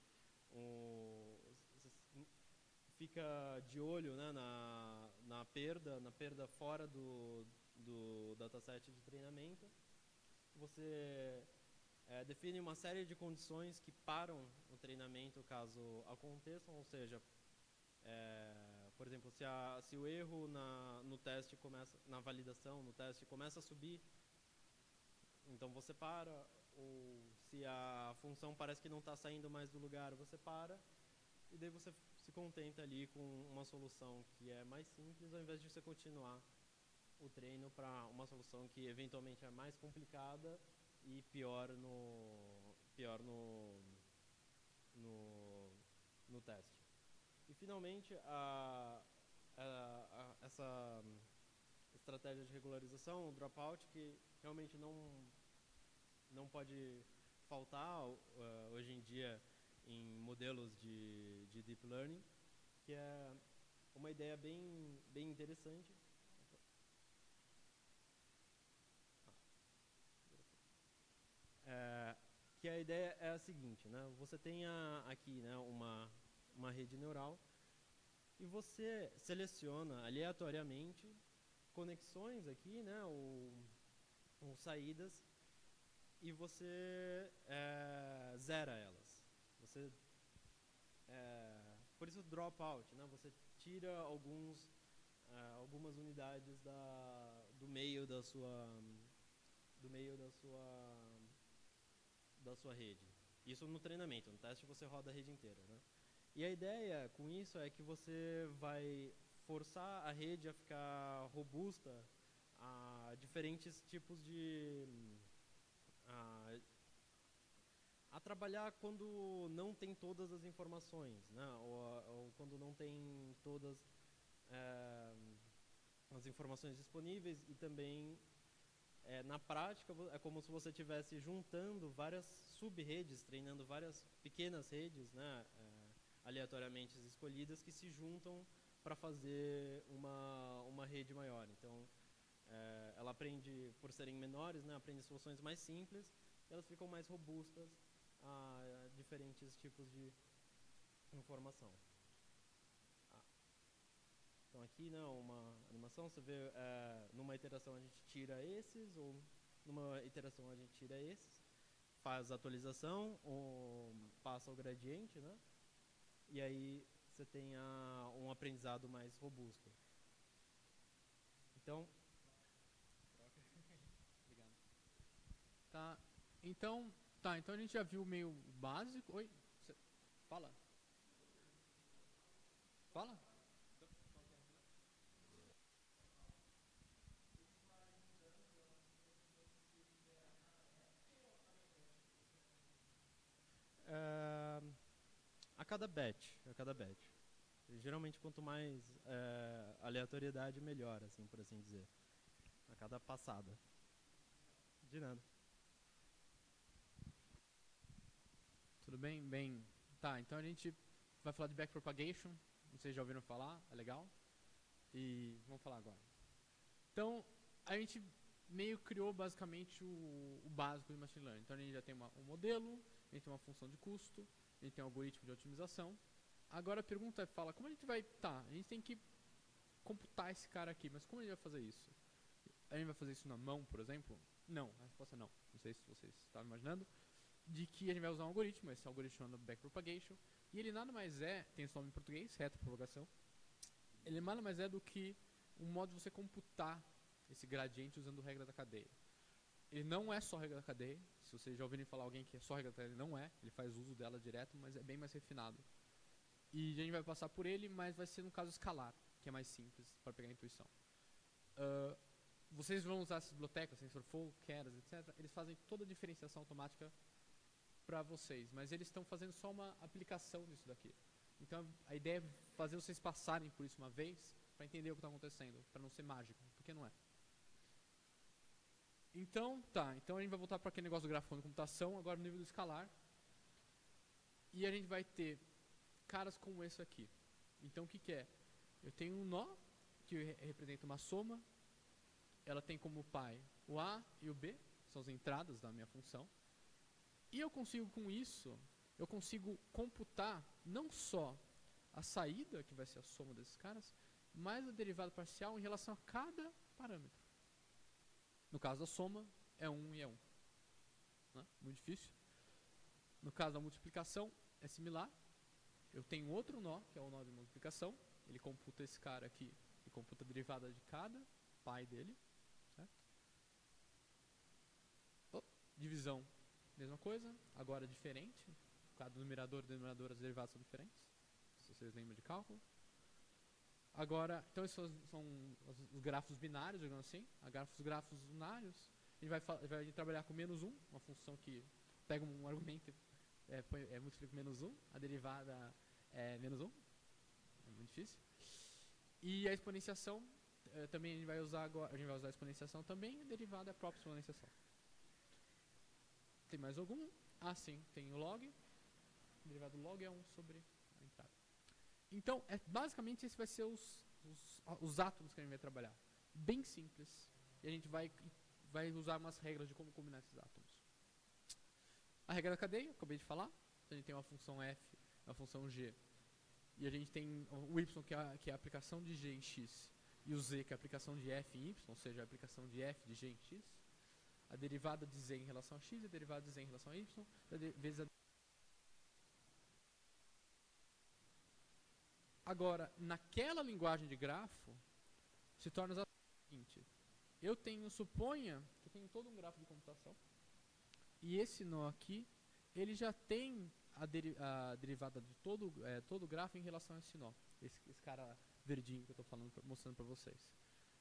fica de olho, né, na perda fora do dataset de treinamento. Você define uma série de condições que param o treinamento caso aconteçam, ou seja, por exemplo, se o erro no teste na validação, no teste começa a subir, então você para, ou se a função parece que não está saindo mais do lugar, você para, e daí você se contenta ali com uma solução que é mais simples, ao invés de você continuar o treino para uma solução que eventualmente é mais complicada e pior no teste. E finalmente, essa estratégia de regularização, o dropout, que realmente não pode faltar hoje em dia em modelos de deep learning, que é uma ideia bem interessante. Que a ideia é a seguinte, né? Você tem aqui, né, uma rede neural e você seleciona aleatoriamente conexões aqui, né, ou saídas, e você zera elas. Você, por isso dropout, né? Você tira algumas unidades do meio da sua rede. Isso no treinamento, no teste você roda a rede inteira, né? E a ideia com isso é que você vai forçar a rede a ficar robusta a diferentes tipos a trabalhar quando não tem todas as informações, né? Ou quando não tem todas as informações disponíveis, e também na prática é como se você estivesse juntando várias sub-redes, treinando várias pequenas redes, né, aleatoriamente escolhidas, que se juntam para fazer uma rede maior. Então, ela aprende, por serem menores, né, aprende soluções mais simples, e elas ficam mais robustas a diferentes tipos de informação. Então aqui, né, uma animação, você vê, numa iteração a gente tira esses, ou numa iteração a gente tira esses, faz a atualização, ou passa o gradiente, né, e aí você tem um aprendizado mais robusto. Então...
Obrigado. Então a gente já viu meio básico. Oi? Fala. Fala.
A cada batch. Geralmente, quanto mais aleatoriedade, melhor, assim, por assim dizer. A cada passada. De nada.
Tudo bem? Bem, então a gente vai falar de backpropagation. Vocês já ouviram falar? É legal? E vamos falar agora. Então, a gente meio criou basicamente o básico de machine learning. Então a gente já tem um modelo, a gente tem uma função de custo, a gente tem um algoritmo de otimização. Agora a pergunta é, como a gente vai... a gente tem que computar esse cara aqui, mas como a gente vai fazer isso? A gente vai fazer isso na mão, por exemplo? Não, a resposta é não. Não sei se vocês estavam imaginando. De que a gente vai usar um algoritmo, esse algoritmo chama backpropagation, e ele nada mais tem esse nome em português, retropropagação. Ele nada mais é do que um modo de você computar esse gradiente usando regra da cadeia. Ele não é só regra da cadeia. Se vocês já ouvirem falar alguém que é só regra da cadeia, ele não é. Ele faz uso dela direto, mas é bem mais refinado. E a gente vai passar por ele, mas vai ser no caso escalar, que é mais simples para pegar a intuição. vocês vão usar essas bibliotecas, TensorFlow, Keras, etc. Eles fazem toda a diferenciação automática para vocês, mas eles estão fazendo só uma aplicação disso daqui. Então a ideia é fazer vocês passarem por isso uma vez para entender o que está acontecendo, para não ser mágico, porque não é. Então, então a gente vai voltar para aquele negócio do gráfico de computação, agora no nível do escalar. E a gente vai ter caras como esse aqui. Então o que, que é? Eu tenho um nó, que representa uma soma. Ela tem como pai o A e o B, são as entradas da minha função. E eu consigo com isso, eu consigo computar não só a saída, que vai ser a soma desses caras, mas a derivada parcial em relação a cada parâmetro. No caso da soma, é 1 e é 1. Né? Muito difícil. No caso da multiplicação, é similar. Eu tenho outro nó, que é o nó de multiplicação. Ele computa esse cara aqui e computa a derivada de cada pai dele. Certo? Divisão, mesma coisa, agora diferente. Cada numerador e denominador, as derivadas são diferentes. Se vocês lembram de cálculo. Agora, então esses são os grafos binários, digamos assim. Os grafos unários, a gente vai trabalhar com -1, uma função que pega um argumento e multiplica com -1, a derivada é -1, é muito difícil. E a exponenciação, também a gente vai usar a exponenciação também, a derivada é a própria exponenciação. Tem mais algum? Ah, sim, tem o log. A derivada do log é 1 sobre a entrada. Então, basicamente, esse vai ser os átomos que a gente vai trabalhar. Bem simples. E a gente vai usar umas regras de como combinar esses átomos. A regra da cadeia, acabei de falar. Então, a gente tem uma função f, uma função g. E a gente tem o y, que é a aplicação de g em x. E o z, que é a aplicação de f em y, ou seja, a aplicação de f de g em x. A derivada de z em relação a x e a derivada de z em relação a y, vezes a... Agora, naquela linguagem de grafo, se torna exatamente o seguinte. Suponha que eu tenho todo um grafo de computação, e esse nó aqui, ele já tem a derivada de todo o grafo em relação a esse nó. Esse cara verdinho que eu estou mostrando para vocês.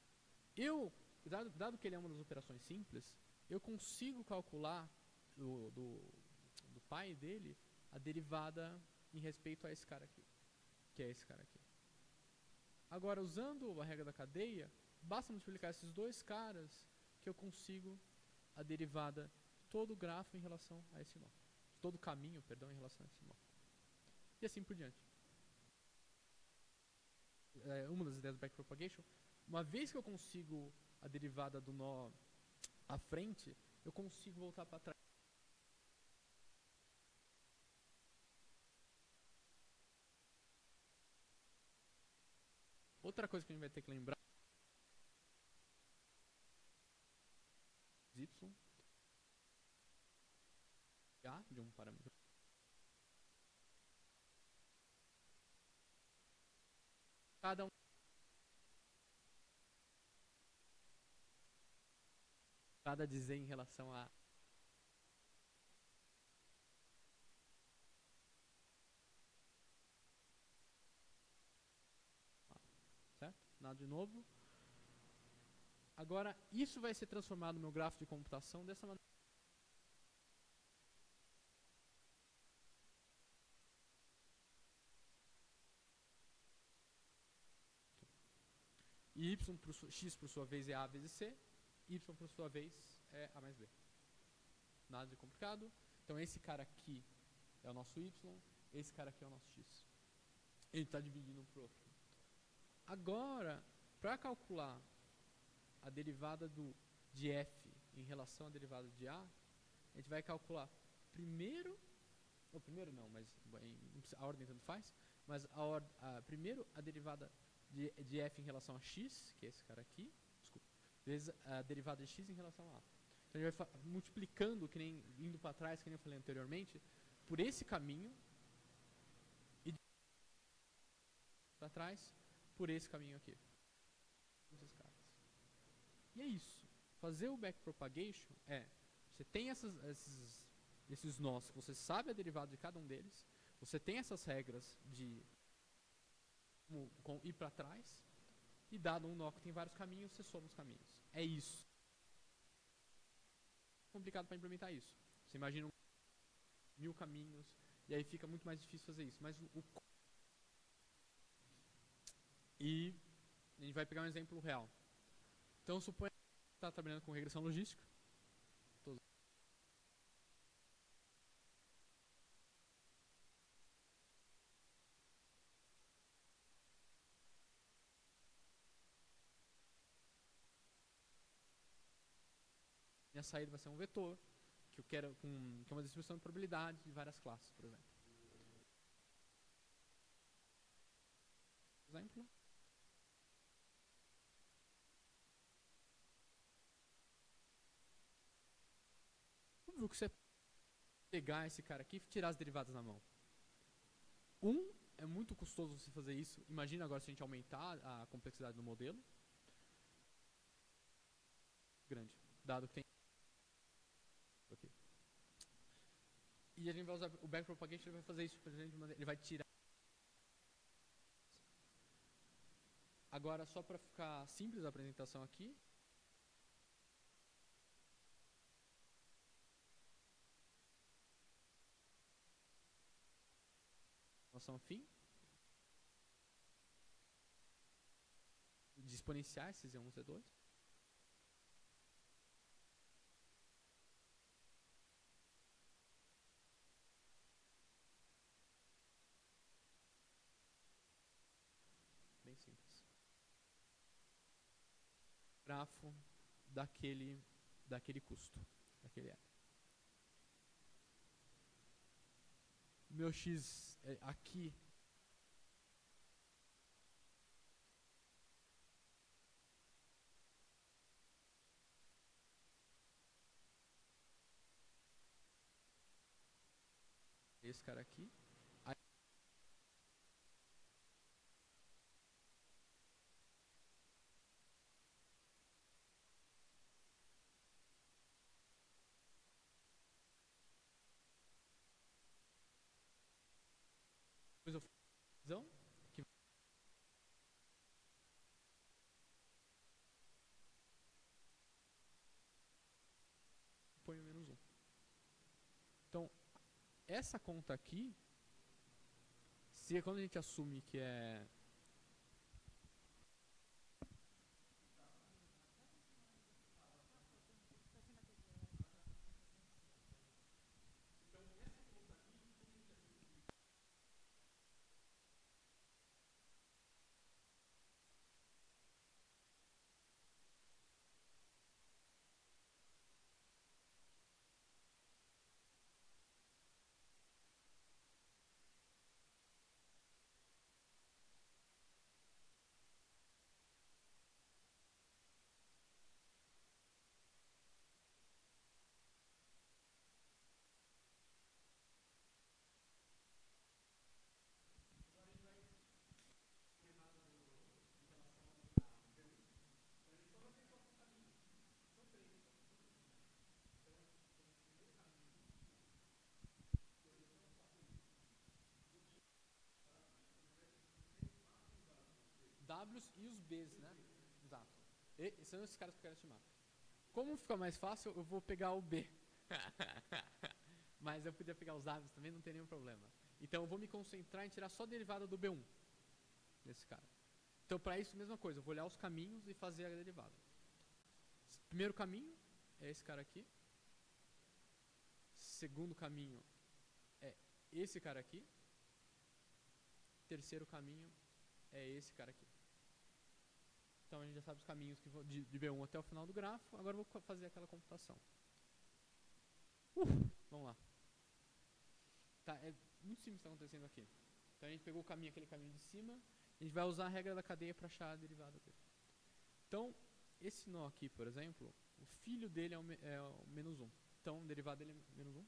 Dado que ele é uma das operações simples, eu consigo calcular do pai dele a derivada em respeito a esse cara aqui, que é esse cara aqui. Agora, usando a regra da cadeia, basta multiplicar esses dois caras que eu consigo a derivada de todo o grafo em relação a esse nó. Todo o caminho, perdão, em relação a esse nó. E assim por diante. Uma das ideias do backpropagation, uma vez que eu consigo a derivada do nó à frente, eu consigo voltar para trás. Outra coisa que a gente vai ter que lembrar, y, a de um parâmetro. Cada dizer em relação a certo? Nada de novo. Agora, isso vai ser transformado no meu gráfico de computação dessa maneira. E x por sua vez é a vezes c, y por sua vez é a mais b. Nada de complicado. Então esse cara aqui é o nosso y, esse cara aqui é o nosso x. Ele está dividindo um para o outro. Agora, para calcular a derivada de f em relação à derivada de a gente vai calcular primeiro não, mas a ordem tanto faz, mas primeiro a derivada de f em relação a x, que é esse cara aqui, desculpa, vezes a derivada de x em relação a. Então a gente vai multiplicando, que nem indo para trás, que nem eu falei anteriormente, por esse caminho e para trás por esse caminho aqui. Esses caras. E é isso. Fazer o backpropagation você tem esses nós, que você sabe a derivada de cada um deles, você tem essas regras de ir para trás, e dado um nó que tem vários caminhos, você soma os caminhos. é isso. É complicado para implementar isso. Você imagina 1000 caminhos, e aí fica muito mais difícil fazer isso. Mas e a gente vai pegar um exemplo real. Então, suponha que você está trabalhando com regressão logística. Minha saída vai ser um vetor, que eu quero que é uma distribuição de probabilidade de várias classes, por exemplo. Óbvio que você pegar esse cara aqui e tirar as derivadas na mão. É muito custoso você fazer isso. Imagina agora se a gente aumentar a complexidade do modelo. Grande, dado que tem aqui. E a gente vai usar o backpropagation, ele vai fazer isso, por exemplo, ele vai tirar. Agora, só para ficar simples a apresentação aqui, relação fim, de exponenciais, C1, C2. Bem simples. Grafo daquele custo, daquele R. Meu X é aqui. Esse cara aqui. Aí, depois eu faço que põe o menos 1. Então, essa conta aqui, se quando a gente assume que é Ws e os Bs, né? Exato. E são esses caras que eu quero estimar. Como fica mais fácil, eu vou pegar o B. Mas eu podia pegar os Ws também, não tem nenhum problema. Então eu vou me concentrar em tirar só a derivada do B1 desse cara. Então para isso, mesma coisa, eu vou olhar os caminhos e fazer a derivada. Primeiro caminho é esse cara aqui. Segundo caminho é esse cara aqui. Terceiro caminho é esse cara aqui. Então a gente já sabe os caminhos que vão de B1 até o final do grafo. Agora eu vou fazer aquela computação. Vamos lá. Tá, é muito simples o que está acontecendo aqui. Então a gente pegou aquele caminho de cima. A gente vai usar a regra da cadeia para achar a derivada dele. Então, esse nó aqui, por exemplo, o filho dele é o menos 1. Então, a derivada dele é menos 1.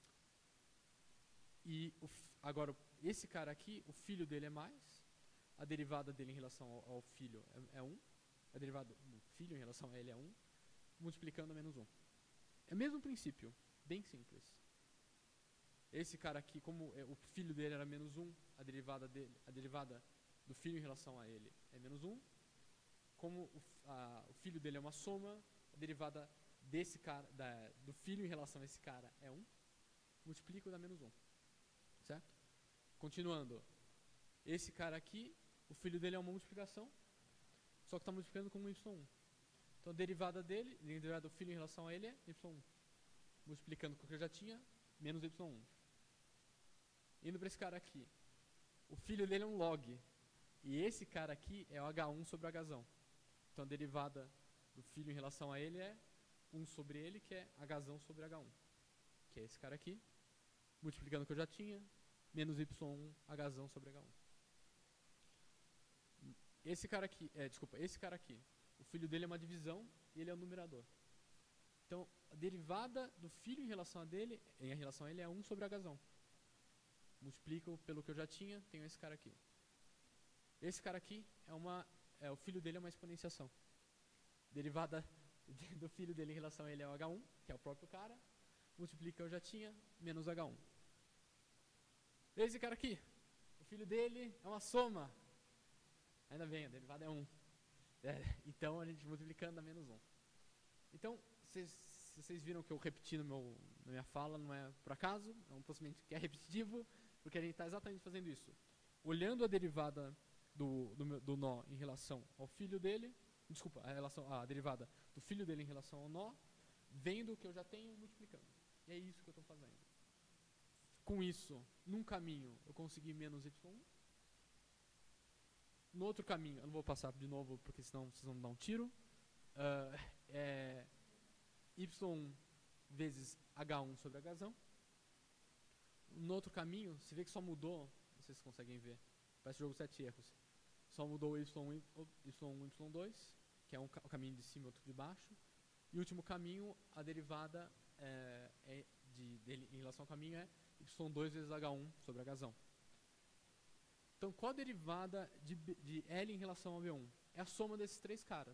E agora, esse cara aqui, o filho dele é mais. A derivada dele em relação ao filho é 1. A derivada do filho em relação a ele é 1. Multiplicando a menos 1. É o mesmo princípio, bem simples. Esse cara aqui, como o filho dele era menos 1, a derivada do filho em relação a ele é menos 1. como o filho dele é uma soma, a derivada desse cara, do filho em relação a esse cara é 1, multiplico e dá menos 1. Certo? Continuando. Esse cara aqui, o filho dele é uma multiplicação, só que está multiplicando com um y1. Então a derivada dele, a derivada do filho em relação a ele é y1. Multiplicando com o que eu já tinha, menos y1. Indo para esse cara aqui. O filho dele é um log. E esse cara aqui é o h1 sobre o hzão. Então a derivada do filho em relação a ele é 1 sobre ele, que é hzão sobre h1. Que é esse cara aqui. Multiplicando com o que eu já tinha, menos y1 hzão sobre h1. Esse cara aqui, o filho dele é uma divisão e ele é o numerador. Então, a derivada do filho em relação a ele é 1 sobre hzão. Multiplico pelo que eu já tinha, tenho esse cara aqui. Esse cara aqui o filho dele é uma exponenciação. Derivada do filho dele em relação a ele é o h1, que é o próprio cara. Multiplica eu já tinha, menos h1. Esse cara aqui, o filho dele é uma soma. Ainda bem, a derivada é 1. Então a gente multiplicando dá menos 1. Então, vocês viram que eu repeti na minha fala, não é por acaso, é um procedimento que é repetitivo, porque a gente está exatamente fazendo isso. Olhando a derivada do nó em relação ao filho dele, a derivada do filho dele em relação ao nó, vendo o que eu já tenho, multiplicando. E é isso que eu estou fazendo. Com isso, num caminho, eu consegui menos y1. No outro caminho, eu não vou passar de novo, porque senão vocês vão me dar um tiro. Y vezes h1 sobre hzão. No outro caminho, você vê que só mudou, não sei se vocês conseguem ver, parece jogo 7 erros. Só mudou y1 e y2, que é o caminho de cima e outro de baixo. E o último caminho, a derivada dele em relação ao caminho é y2 vezes h1 sobre hzão. Então, qual a derivada de L em relação ao B1? É a soma desses três caras.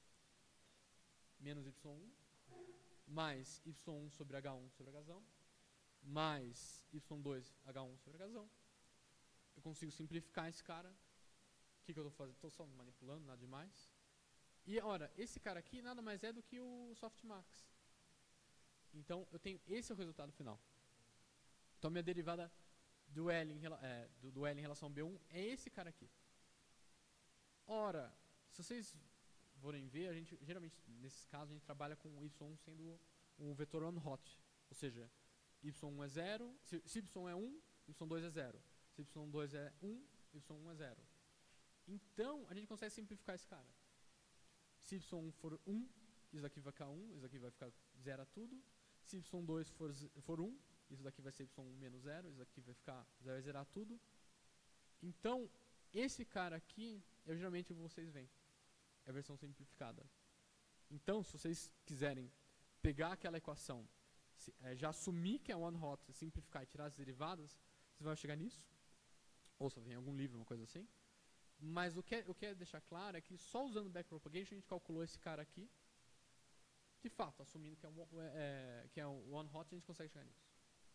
Menos y1, mais y1 sobre h1 sobre hzão, mais y2 h1 sobre hzão. Eu consigo simplificar esse cara. O que eu estou fazendo? Estou só manipulando, nada demais. E, ora, esse cara aqui nada mais é do que o softmax. Então, esse é o resultado final. Então, minha derivada do L em relação ao B1 é esse cara aqui. Ora, se vocês forem ver, geralmente, nesses casos, a gente trabalha com y1 sendo um vetor one-hot. Ou seja, y1 é 0, se y é 1, y2 é 0. Se y2 é 1, y1 é 0. Então, a gente consegue simplificar esse cara. Se y1 for 1, isso daqui vai ficar 1, isso daqui vai ficar 0 a tudo. Se y2 for 1, isso daqui vai ser y1 menos 0, isso daqui vai zerar tudo. Então, esse cara aqui é geralmente o que vocês veem. É a versão simplificada. Então, se vocês quiserem pegar aquela equação, já assumir que é one-hot, simplificar e tirar as derivadas, vocês vão chegar nisso. Ou se em algum livro, uma coisa assim. Mas o que é deixar claro é que só usando backpropagation a gente calculou esse cara aqui. De fato, assumindo que é um one-hot, a gente consegue chegar nisso.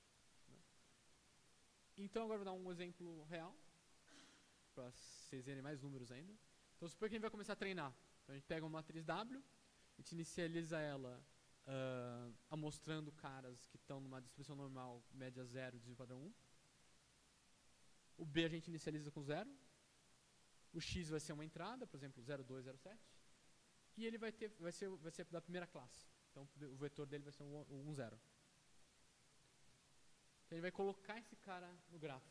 Então agora eu vou dar um exemplo real, para vocês verem mais números ainda. Então supor que a gente vai começar a treinar. Então a gente pega uma matriz W, a gente inicializa ela amostrando caras que estão numa distribuição normal, média 0, desvio padrão 1. O B a gente inicializa com 0. O X vai ser uma entrada, por exemplo, 0, 2, 0, 7. E ele vai ser da primeira classe. Então o vetor dele vai ser um 1, 0. Então ele vai colocar esse cara no grafo.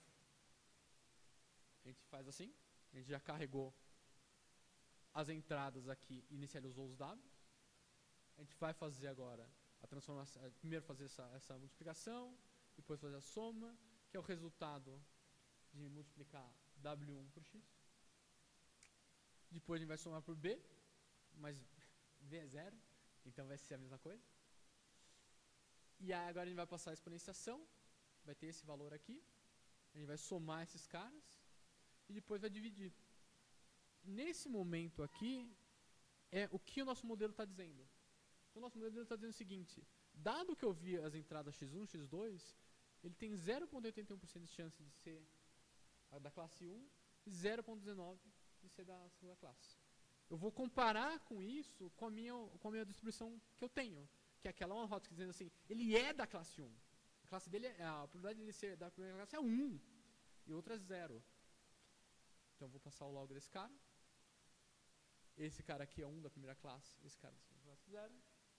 A gente faz assim. A gente já carregou as entradas aqui e inicializou os dados. A gente vai fazer agora a transformação. Primeiro fazer essa multiplicação, depois fazer a soma, que é o resultado de multiplicar W1 por X. Depois a gente vai somar por B, mas B é 0, então vai ser a mesma coisa. E aí agora a gente vai passar a exponenciação, vai ter esse valor aqui, a gente vai somar esses caras e depois vai dividir. Nesse momento aqui, é o que o nosso modelo está dizendo. Então o nosso modelo está dizendo o seguinte: dado que eu vi as entradas x1, x2, ele tem 0,81% de chance de ser a da classe 1 e 0,19% de ser da segunda classe. eu vou comparar com isso com a minha distribuição que eu tenho, que é aquela one-hot, dizendo assim, ele é da classe 1. A classe dele, a probabilidade dele ser da primeira classe é 1, e outra é 0. Então eu vou passar o log desse cara. Esse cara aqui é 1 da primeira classe, esse cara da segunda classe 0.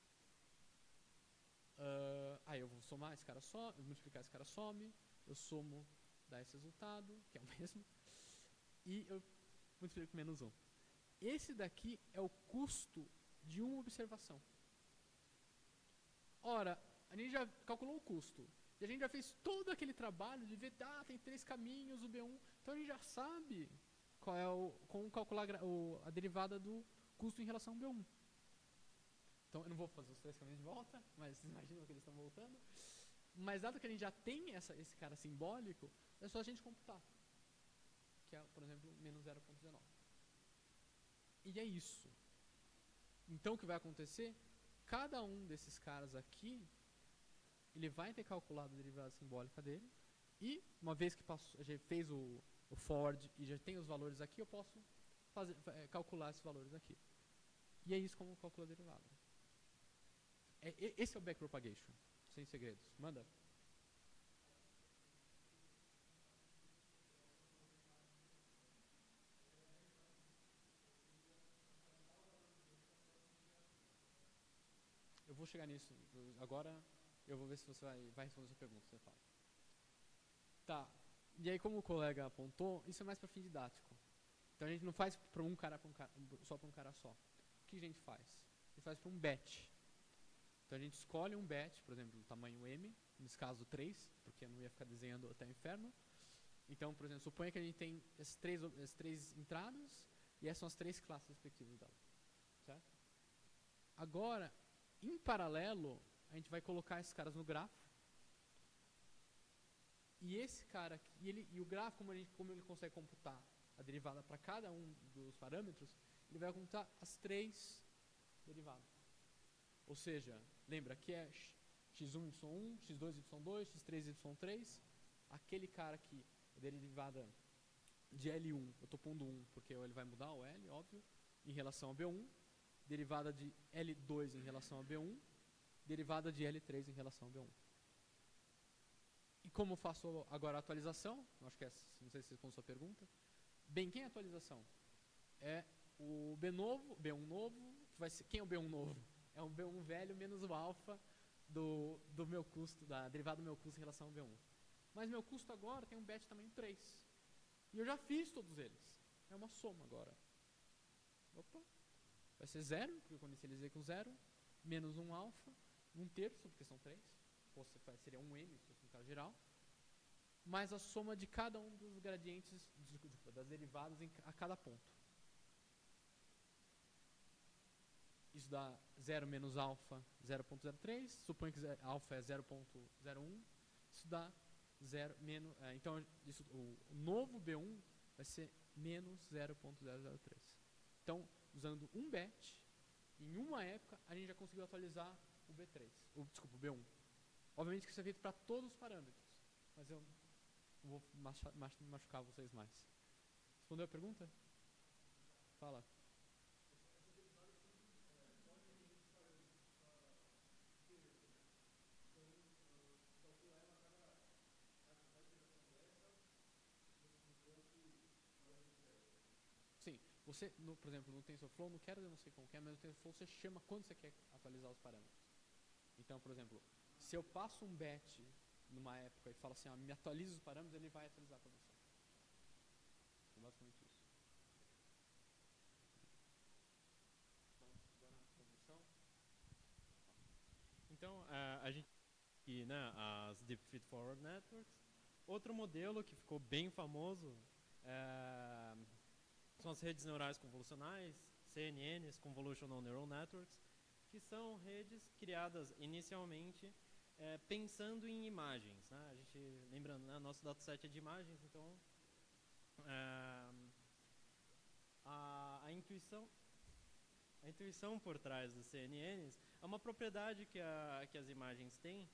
Aí eu vou somar, esse cara some, multiplicar, esse cara some, eu somo, dá esse resultado, que é o mesmo, e eu multiplico com menos 1. Esse daqui é o custo de uma observação. Ora, a gente já calculou o custo, e a gente já fez todo aquele trabalho de ver, tem 3 caminhos, o B1, então a gente já sabe como calcular a derivada do custo em relação ao B1. Então, eu não vou fazer os 3 caminhos de volta, mas imagina que eles estão voltando. Mas dado que a gente já tem esse cara simbólico, é só a gente computar. Que é, por exemplo, menos 0,19. E é isso. Então, o que vai acontecer? Cada um desses caras aqui, ele vai ter calculado a derivada simbólica dele. E, uma vez que a gente fez o forward e já tem os valores aqui, eu posso calcular esses valores aqui. E é isso como eu calculo a derivada. Esse é o backpropagation, sem segredos. Manda. Eu vou chegar nisso. Agora eu vou ver se você vai responder a sua pergunta. Você fala. Tá. E aí, como o colega apontou, isso é mais para fim didático. Então a gente não faz para só para um cara só. O que a gente faz? A gente faz para um batch. Então a gente escolhe um batch, por exemplo, do tamanho M, nesse caso 3, porque eu não ia ficar desenhando até o inferno. Então, por exemplo, suponha que a gente tem as três entradas e essas são as 3 classes respectivas dela. Certo? Agora, em paralelo, a gente vai colocar esses caras no grafo. E esse cara aqui, e o grafo, como ele consegue computar a derivada para cada um dos parâmetros, ele vai computar as 3 derivadas. Ou seja, lembra, aqui é x1, y1, x2, y2, x3, y3. Aquele cara aqui, a derivada de L1, eu estou pondo 1 porque ele vai mudar o L, óbvio, em relação a B1. Derivada de L2 em relação a B1. Derivada de L3 em relação a B1. E como eu faço agora a atualização? Acho que não sei se respondeu a sua pergunta. Bem, quem é a atualização? É o B1 novo, que vai ser, quem é o B1 novo? É um B1 velho menos o alfa do meu custo, da derivada do meu custo em relação ao B1. Mas meu custo agora tem um batch tamanho 3. E eu já fiz todos eles. É uma soma agora. Opa. Vai ser 0, porque eu inicializei com 0, menos 1 alfa, 1/3, porque são 3. Seria 1m, se fosse no caso geral. Mais a soma de cada um dos gradientes, das derivadas a cada ponto. Isso dá 0 menos alfa, 0,03. Suponho que alfa é 0,01. Isso dá 0 menos... então, o novo B1 vai ser menos 0,003. Então, usando um batch, em uma época, a gente já conseguiu atualizar o B3. Desculpa, o B1. Obviamente que isso é feito para todos os parâmetros. Mas eu não vou machucar vocês mais. Respondeu a pergunta? Fala. Sim, você, por exemplo, no TensorFlow, não quero, eu não sei como que é, mas no TensorFlow você chama quando você quer atualizar os parâmetros. Então, por exemplo, se eu passo um batch numa época e falo assim, me atualiza os parâmetros, ele vai atualizar para você. É basicamente isso.
Então, a gente aqui, né, as Deep Feed Forward Networks. Outro modelo que ficou bem famoso são as redes neurais convolucionais, CNNs, Convolutional Neural Networks, que são redes criadas inicialmente pensando em imagens. Né? A gente, lembrando, né, nosso dataset é de imagens, então a intuição por trás dos CNNs é uma propriedade que as imagens têm,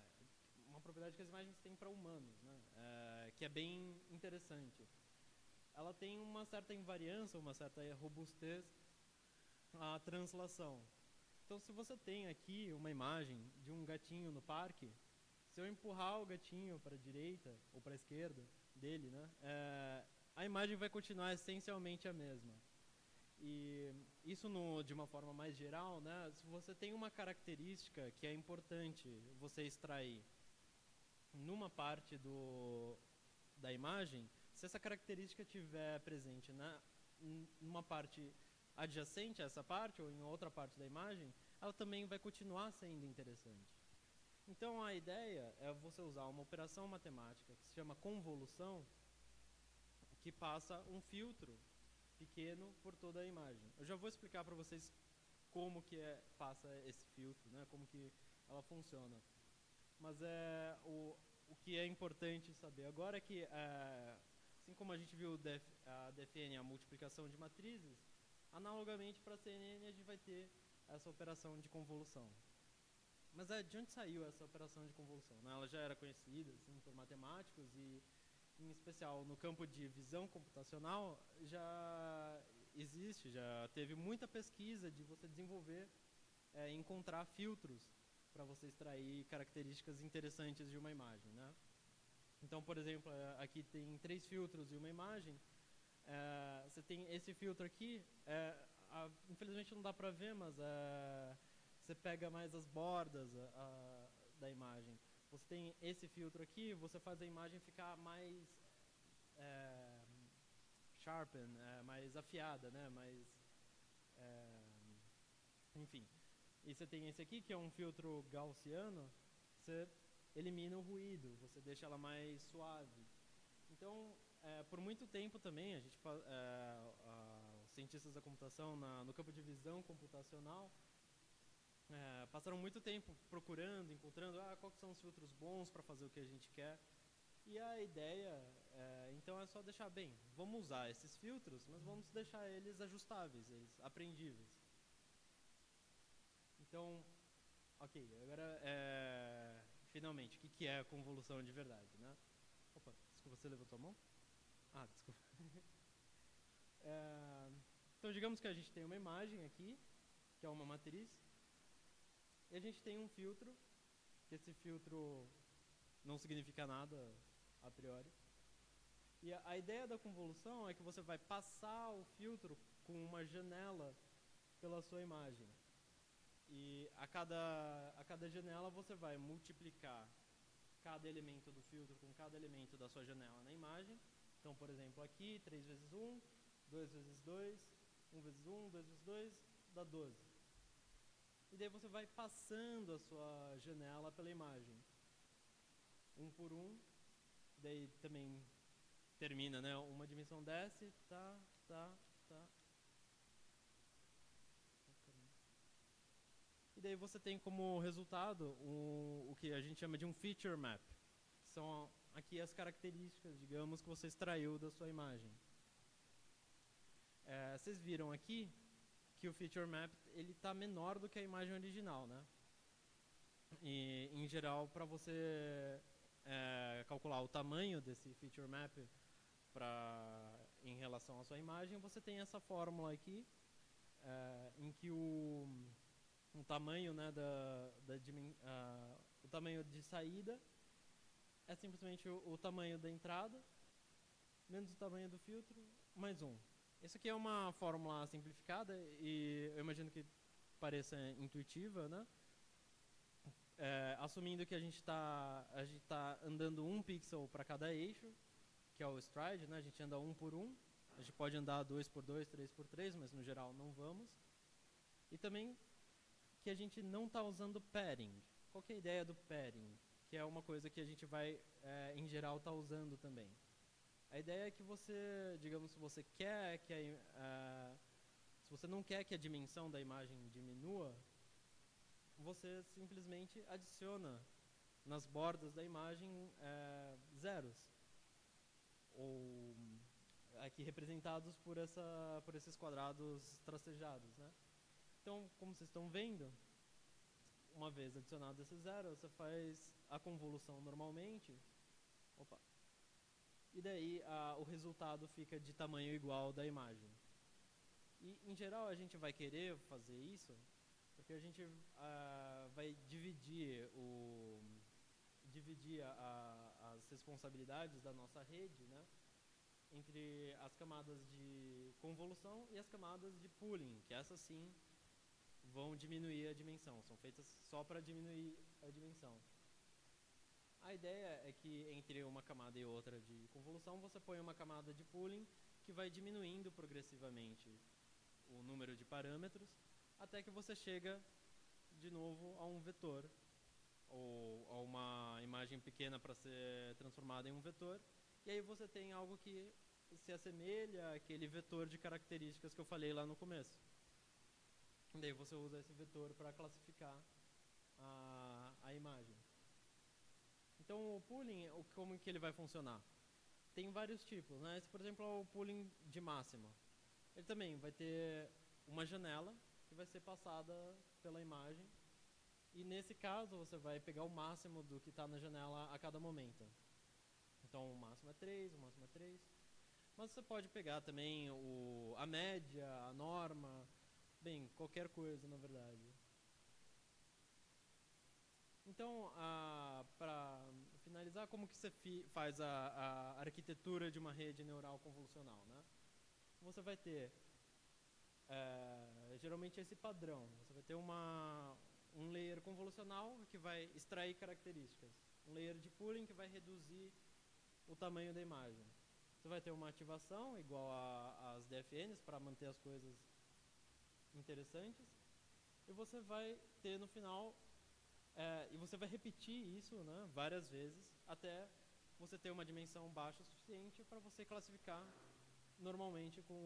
uma propriedade que as imagens têm para humanos, né? Que é bem interessante. ela tem uma certa invariância, uma certa robustez à translação. Então, se você tem aqui uma imagem de um gatinho no parque, se eu empurrar o gatinho para a direita ou para a esquerda dele, né, a imagem vai continuar essencialmente a mesma. E isso de uma forma mais geral, né, se você tem uma característica que é importante você extrair numa parte da imagem, se essa característica estiver presente numa parte adjacente a essa parte ou em outra parte da imagem, ela também vai continuar sendo interessante. Então a ideia é você usar uma operação matemática que se chama convolução, que passa um filtro pequeno por toda a imagem. Eu já vou explicar para vocês como que passa esse filtro, né, como que ela funciona. Mas o que é importante saber agora é que, assim como a gente viu a DFN, a multiplicação de matrizes, analogamente para a CNN a gente vai ter essa operação de convolução. Mas de onde saiu essa operação de convolução? Né? Ela já era conhecida assim, por matemáticos e, em especial, no campo de visão computacional, já existe, já teve muita pesquisa de você desenvolver, encontrar filtros para você extrair características interessantes de uma imagem, né? Então, por exemplo, aqui tem 3 filtros de uma imagem. Você tem esse filtro aqui, infelizmente não dá para ver, mas você pega mais as bordas da imagem. Você tem esse filtro aqui, você faz a imagem ficar mais sharpen, mais afiada, né? Enfim. E você tem esse aqui, que é um filtro gaussiano, você elimina o ruído, você deixa ela mais suave. Então, por muito tempo também, os cientistas da computação, no campo de visão computacional, passaram muito tempo procurando, encontrando quais são os filtros bons para fazer o que a gente quer. E a ideia, então, é só deixar bem. Vamos usar esses filtros, mas vamos deixar eles ajustáveis, eles aprendíveis. Então, ok, agora, finalmente, o que é a convolução de verdade, né? Opa, desculpa, você levantou a mão? Desculpa. Então, digamos que a gente tem uma imagem aqui, que é uma matriz, e a gente tem um filtro, que esse filtro não significa nada a priori. E a ideia da convolução é que você vai passar o filtro com uma janela pela sua imagem. E a cada janela você vai multiplicar cada elemento do filtro com cada elemento da sua janela na imagem. Então, por exemplo, aqui, 3 vezes 1, 2 vezes 2, 1 vezes 1, 2 vezes 2, dá 12. E daí você vai passando a sua janela pela imagem. 1 por 1, daí também termina, né? Uma dimensão desce, tá. E daí você tem como resultado o que a gente chama de um feature map, que são aqui as características, digamos, que você extraiu da sua imagem. Vocês viram aqui que o feature map ele está menor do que a imagem original, né? E, em geral, para você calcular o tamanho desse feature map em relação à sua imagem, você tem essa fórmula aqui, em que o tamanho, né, o tamanho de saída é simplesmente o tamanho da entrada menos o tamanho do filtro mais 1. Isso aqui é uma fórmula simplificada e eu imagino que pareça intuitiva, né? Assumindo que a gente tá andando 1 pixel para cada eixo, que é o stride, né? A gente anda 1 por 1. A gente pode andar 2 por 2, 3 por 3, mas no geral não vamos. E também que a gente não está usando padding. Qual que é a ideia do padding? Que é uma coisa que a gente vai, em geral, estar usando também. A ideia é que você, digamos, se você não quer que a dimensão da imagem diminua, você simplesmente adiciona nas bordas da imagem zeros. Ou aqui representados por esses quadrados tracejados, né? Então, como vocês estão vendo, uma vez adicionado esse zero, você faz a convolução normalmente. e daí o resultado fica de tamanho igual da imagem. E, em geral, a gente vai querer fazer isso porque a gente vai dividir as responsabilidades da nossa rede, né, entre as camadas de convolução e as camadas de pooling, que essas sim vão diminuir a dimensão, são feitas só para diminuir a dimensão. A ideia é que entre uma camada e outra de convolução você põe uma camada de pooling que vai diminuindo progressivamente o número de parâmetros até que você chega de novo a um vetor ou a uma imagem pequena para ser transformada em um vetor, e aí você tem algo que se assemelha àquele vetor de características que eu falei lá no começo. E daí você usa esse vetor para classificar a imagem. Então o pooling, como que ele vai funcionar? Tem vários tipos, né? Esse, por exemplo, é o pooling de máxima. Ele também vai ter uma janela que vai ser passada pela imagem, e nesse caso você vai pegar o máximo do que está na janela a cada momento. Então o máximo é 3, o máximo é 3. Mas você pode pegar também a média, a norma, bem, qualquer coisa na verdade. Então, para finalizar, como que você faz a arquitetura de uma rede neural convolucional, né? Você vai ter, geralmente, esse padrão. Você vai ter um layer convolucional que vai extrair características. Um layer de pooling que vai reduzir o tamanho da imagem. Você vai ter uma ativação igual às DFNs para manter as coisas interessantes. E você vai ter no final... e você vai repetir isso, né, várias vezes até você ter uma dimensão baixa o suficiente para você classificar normalmente com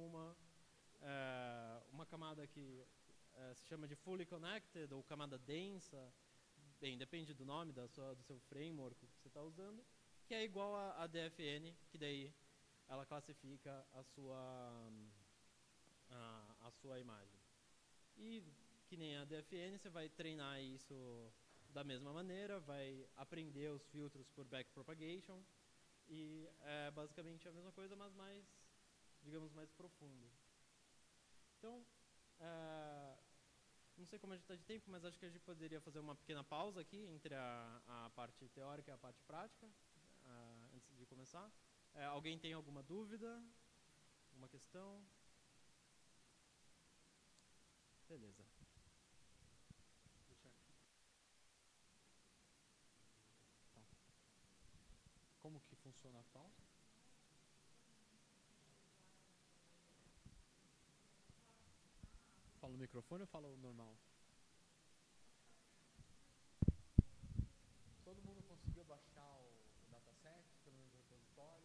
uma camada que se chama de fully connected ou camada densa. Bem, depende do nome do seu framework que você está usando, que é igual a DFN, que daí ela classifica a sua imagem. E que nem a DFN, você vai treinar isso da mesma maneira, vai aprender os filtros por backpropagation, e é basicamente a mesma coisa, mas mais, digamos, mais profundo. Então, não sei como a gente está de tempo, mas acho que a gente poderia fazer uma pequena pausa aqui entre a parte teórica e a parte prática, antes de começar. Alguém tem alguma dúvida? Alguma questão? Beleza.
Como que funciona a pausa? Fala no microfone ou fala o normal? Todo mundo conseguiu baixar o dataset, pelo menos o repositório?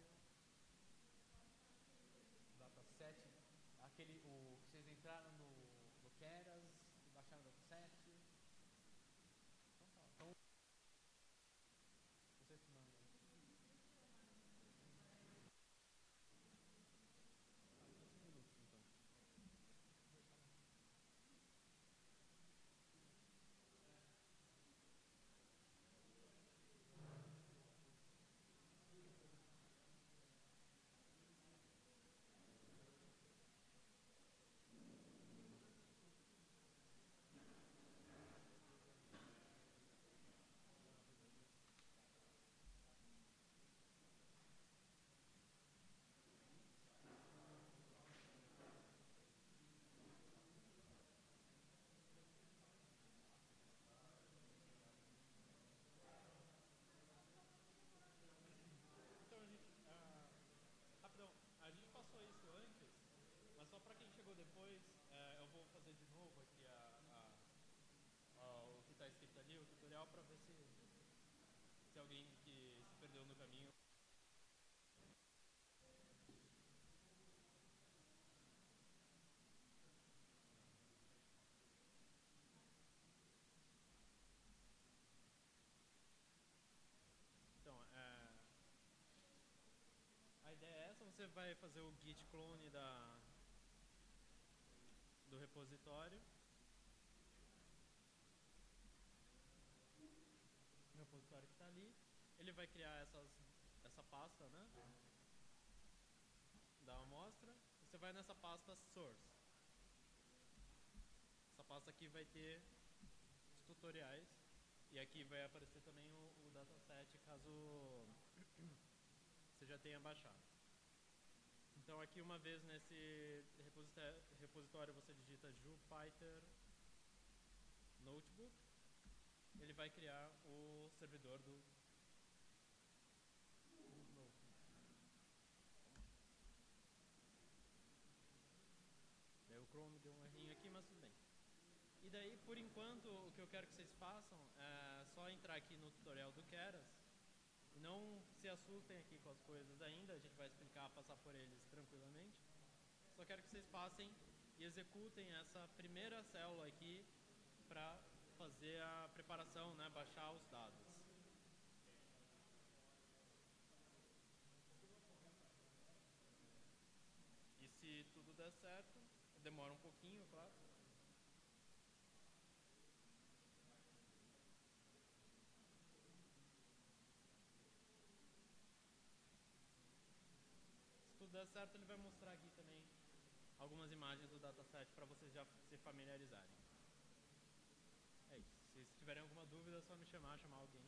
O dataset, que vocês entraram no Keras e baixaram o dataset? Então tá. Então, vocês que mandam. 15 minutos, então.
Então, rapidão, a gente passou isso antes, mas só para quem chegou depois, eu vou fazer de novo aqui o que está escrito ali, o tutorial, para ver se alguém que se perdeu no caminho. Então, a ideia é essa: você vai fazer o git clone do repositório. O repositório que está ali. Ele vai criar essa pasta, né? da amostra, e você vai nessa pasta source. Essa pasta aqui vai ter os tutoriais, e aqui vai aparecer também o dataset, caso você já tenha baixado. Então aqui, uma vez nesse repositório, você digita Jupyter Notebook, ele vai criar o servidor do Notebook. Daí o Chrome deu um errinho aqui, mas tudo bem. E daí, por enquanto, o que eu quero que vocês façam é só entrar aqui no tutorial do Keras. E não se assustem aqui com as coisas ainda, a gente vai explicar, passar por eles tranquilamente. Só quero que vocês passem e executem essa primeira célula aqui para fazer a preparação, né, baixar os dados. E se tudo der certo, demora um pouquinho, claro. Se tudo der certo, ele vai mostrar aqui também algumas imagens do dataset para vocês já se familiarizarem. É isso. Se tiverem alguma dúvida, é só me chamar alguém.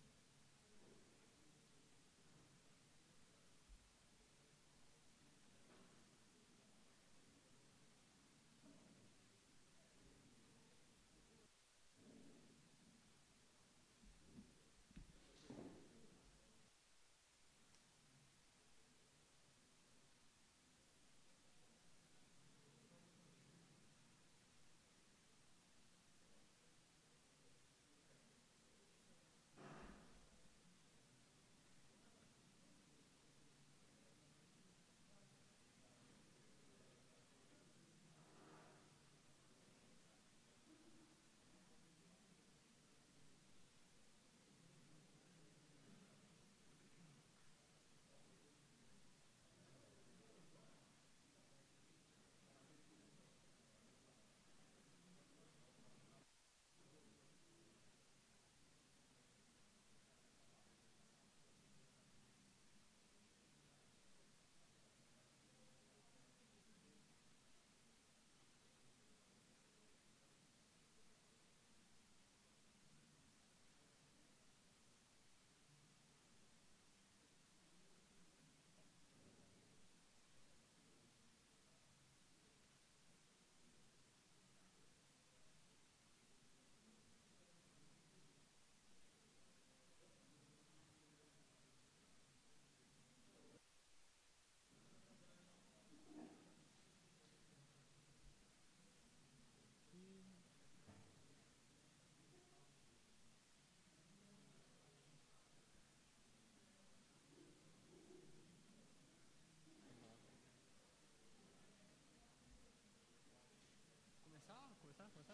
Começar?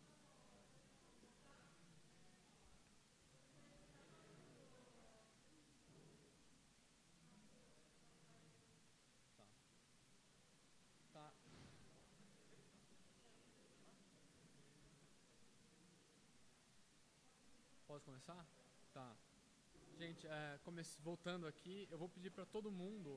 Tá. Tá. Posso começar? Tá. Gente, voltando aqui, eu vou pedir para todo mundo.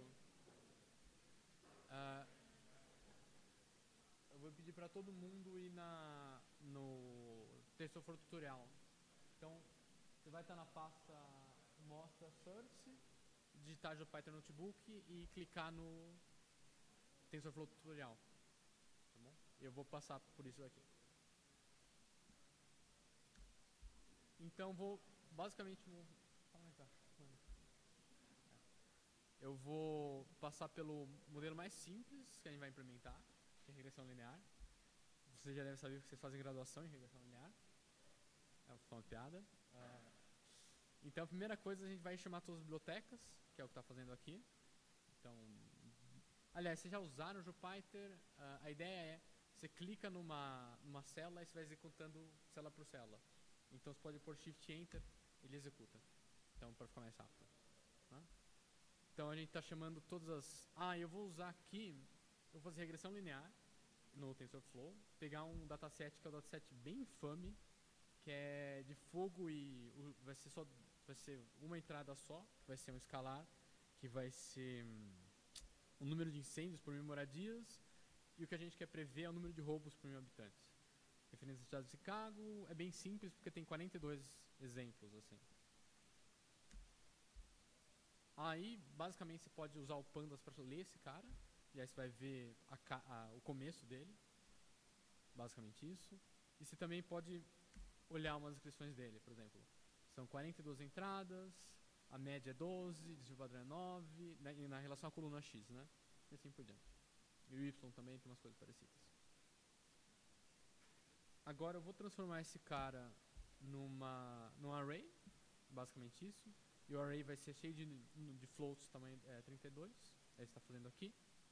Eu vou pedir para todo mundo ir no TensorFlow Tutorial. Então, você vai estar na pasta Mostra Source, digitar Jupyter Notebook e clicar no TensorFlow Tutorial. Tá bom? Eu vou passar por isso aqui. Então, eu vou passar pelo modelo mais simples que a gente vai implementar, que é regressão linear. Vocês já devem saber que vocês fazem graduação em regressão linear. É só uma piada. Então, a primeira coisa, a gente vai chamar todas as bibliotecas, que é o que está fazendo aqui. Então, aliás, vocês já usaram o Jupyter. A ideia é, você clica numa célula e você vai executando célula por célula. Então, você pode pôr Shift Enter, ele executa. Então, para ficar mais rápido. Tá? Então, a gente está chamando todas as... eu vou usar aqui, eu vou fazer regressão linear no TensorFlow, pegar um dataset que é um dataset bem infame, que é de fogo e vai ser uma entrada só, que vai ser um escalar, que vai ser o número de incêndios por 1.000 moradias, e o que a gente quer prever é o número de roubos por 1.000 habitantes. Referência à cidade de Chicago é bem simples, porque tem 42 exemplos, assim. Aí, basicamente, você pode usar o Pandas para ler esse cara, e aí você vai ver o começo dele, basicamente isso. E você também pode olhar umas descrições dele, por exemplo. São 42 entradas, a média é 12, o desvio padrão é 9, e na relação à coluna X, né? E assim por diante. E o Y também tem umas coisas parecidas. Agora eu vou transformar esse cara num array, basicamente isso. E o array vai ser cheio de floats tamanho 32, é isso que está fazendo aqui.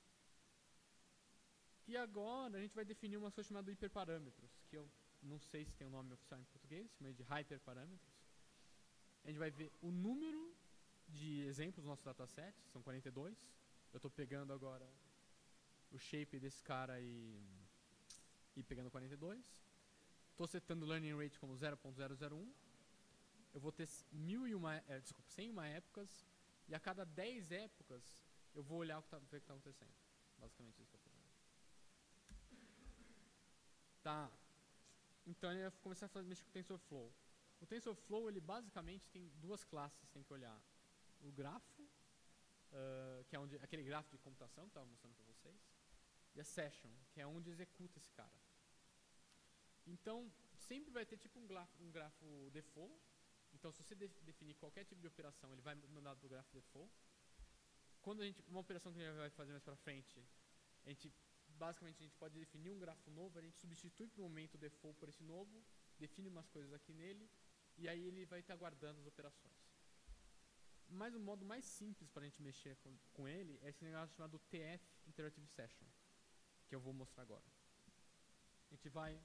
E agora a gente vai definir uma coisa chamada hiperparâmetros, que eu não sei se tem um nome oficial em português, chama de hyperparâmetros. A gente vai ver o número de exemplos do nosso dataset, são 42. Eu estou pegando agora o shape desse cara e pegando 42. Estou setando o learning rate como 0.001. Eu vou ter 101 épocas, e a cada 10 épocas eu vou olhar ver o que está acontecendo. Basicamente isso que eu estou fazendo. Tá. Então ele vai começar a mexer com o TensorFlow. O TensorFlow, ele basicamente tem duas classes que você tem que olhar. O grafo, que é aquele grafo de computação que eu estava mostrando para vocês, e a session, que é onde executa esse cara. Então, sempre vai ter tipo um grafo default. Então, se você definir qualquer tipo de operação, ele vai mandar do grafo default. Quando uma operação que a gente vai fazer mais para frente, basicamente a gente pode definir um grafo novo, a gente substitui para o momento o default por esse novo, define umas coisas aqui nele, e aí ele vai estar guardando as operações. Mas o modo mais simples para a gente mexer com ele é esse negócio chamado TF Iterative Session, que eu vou mostrar agora. A gente vai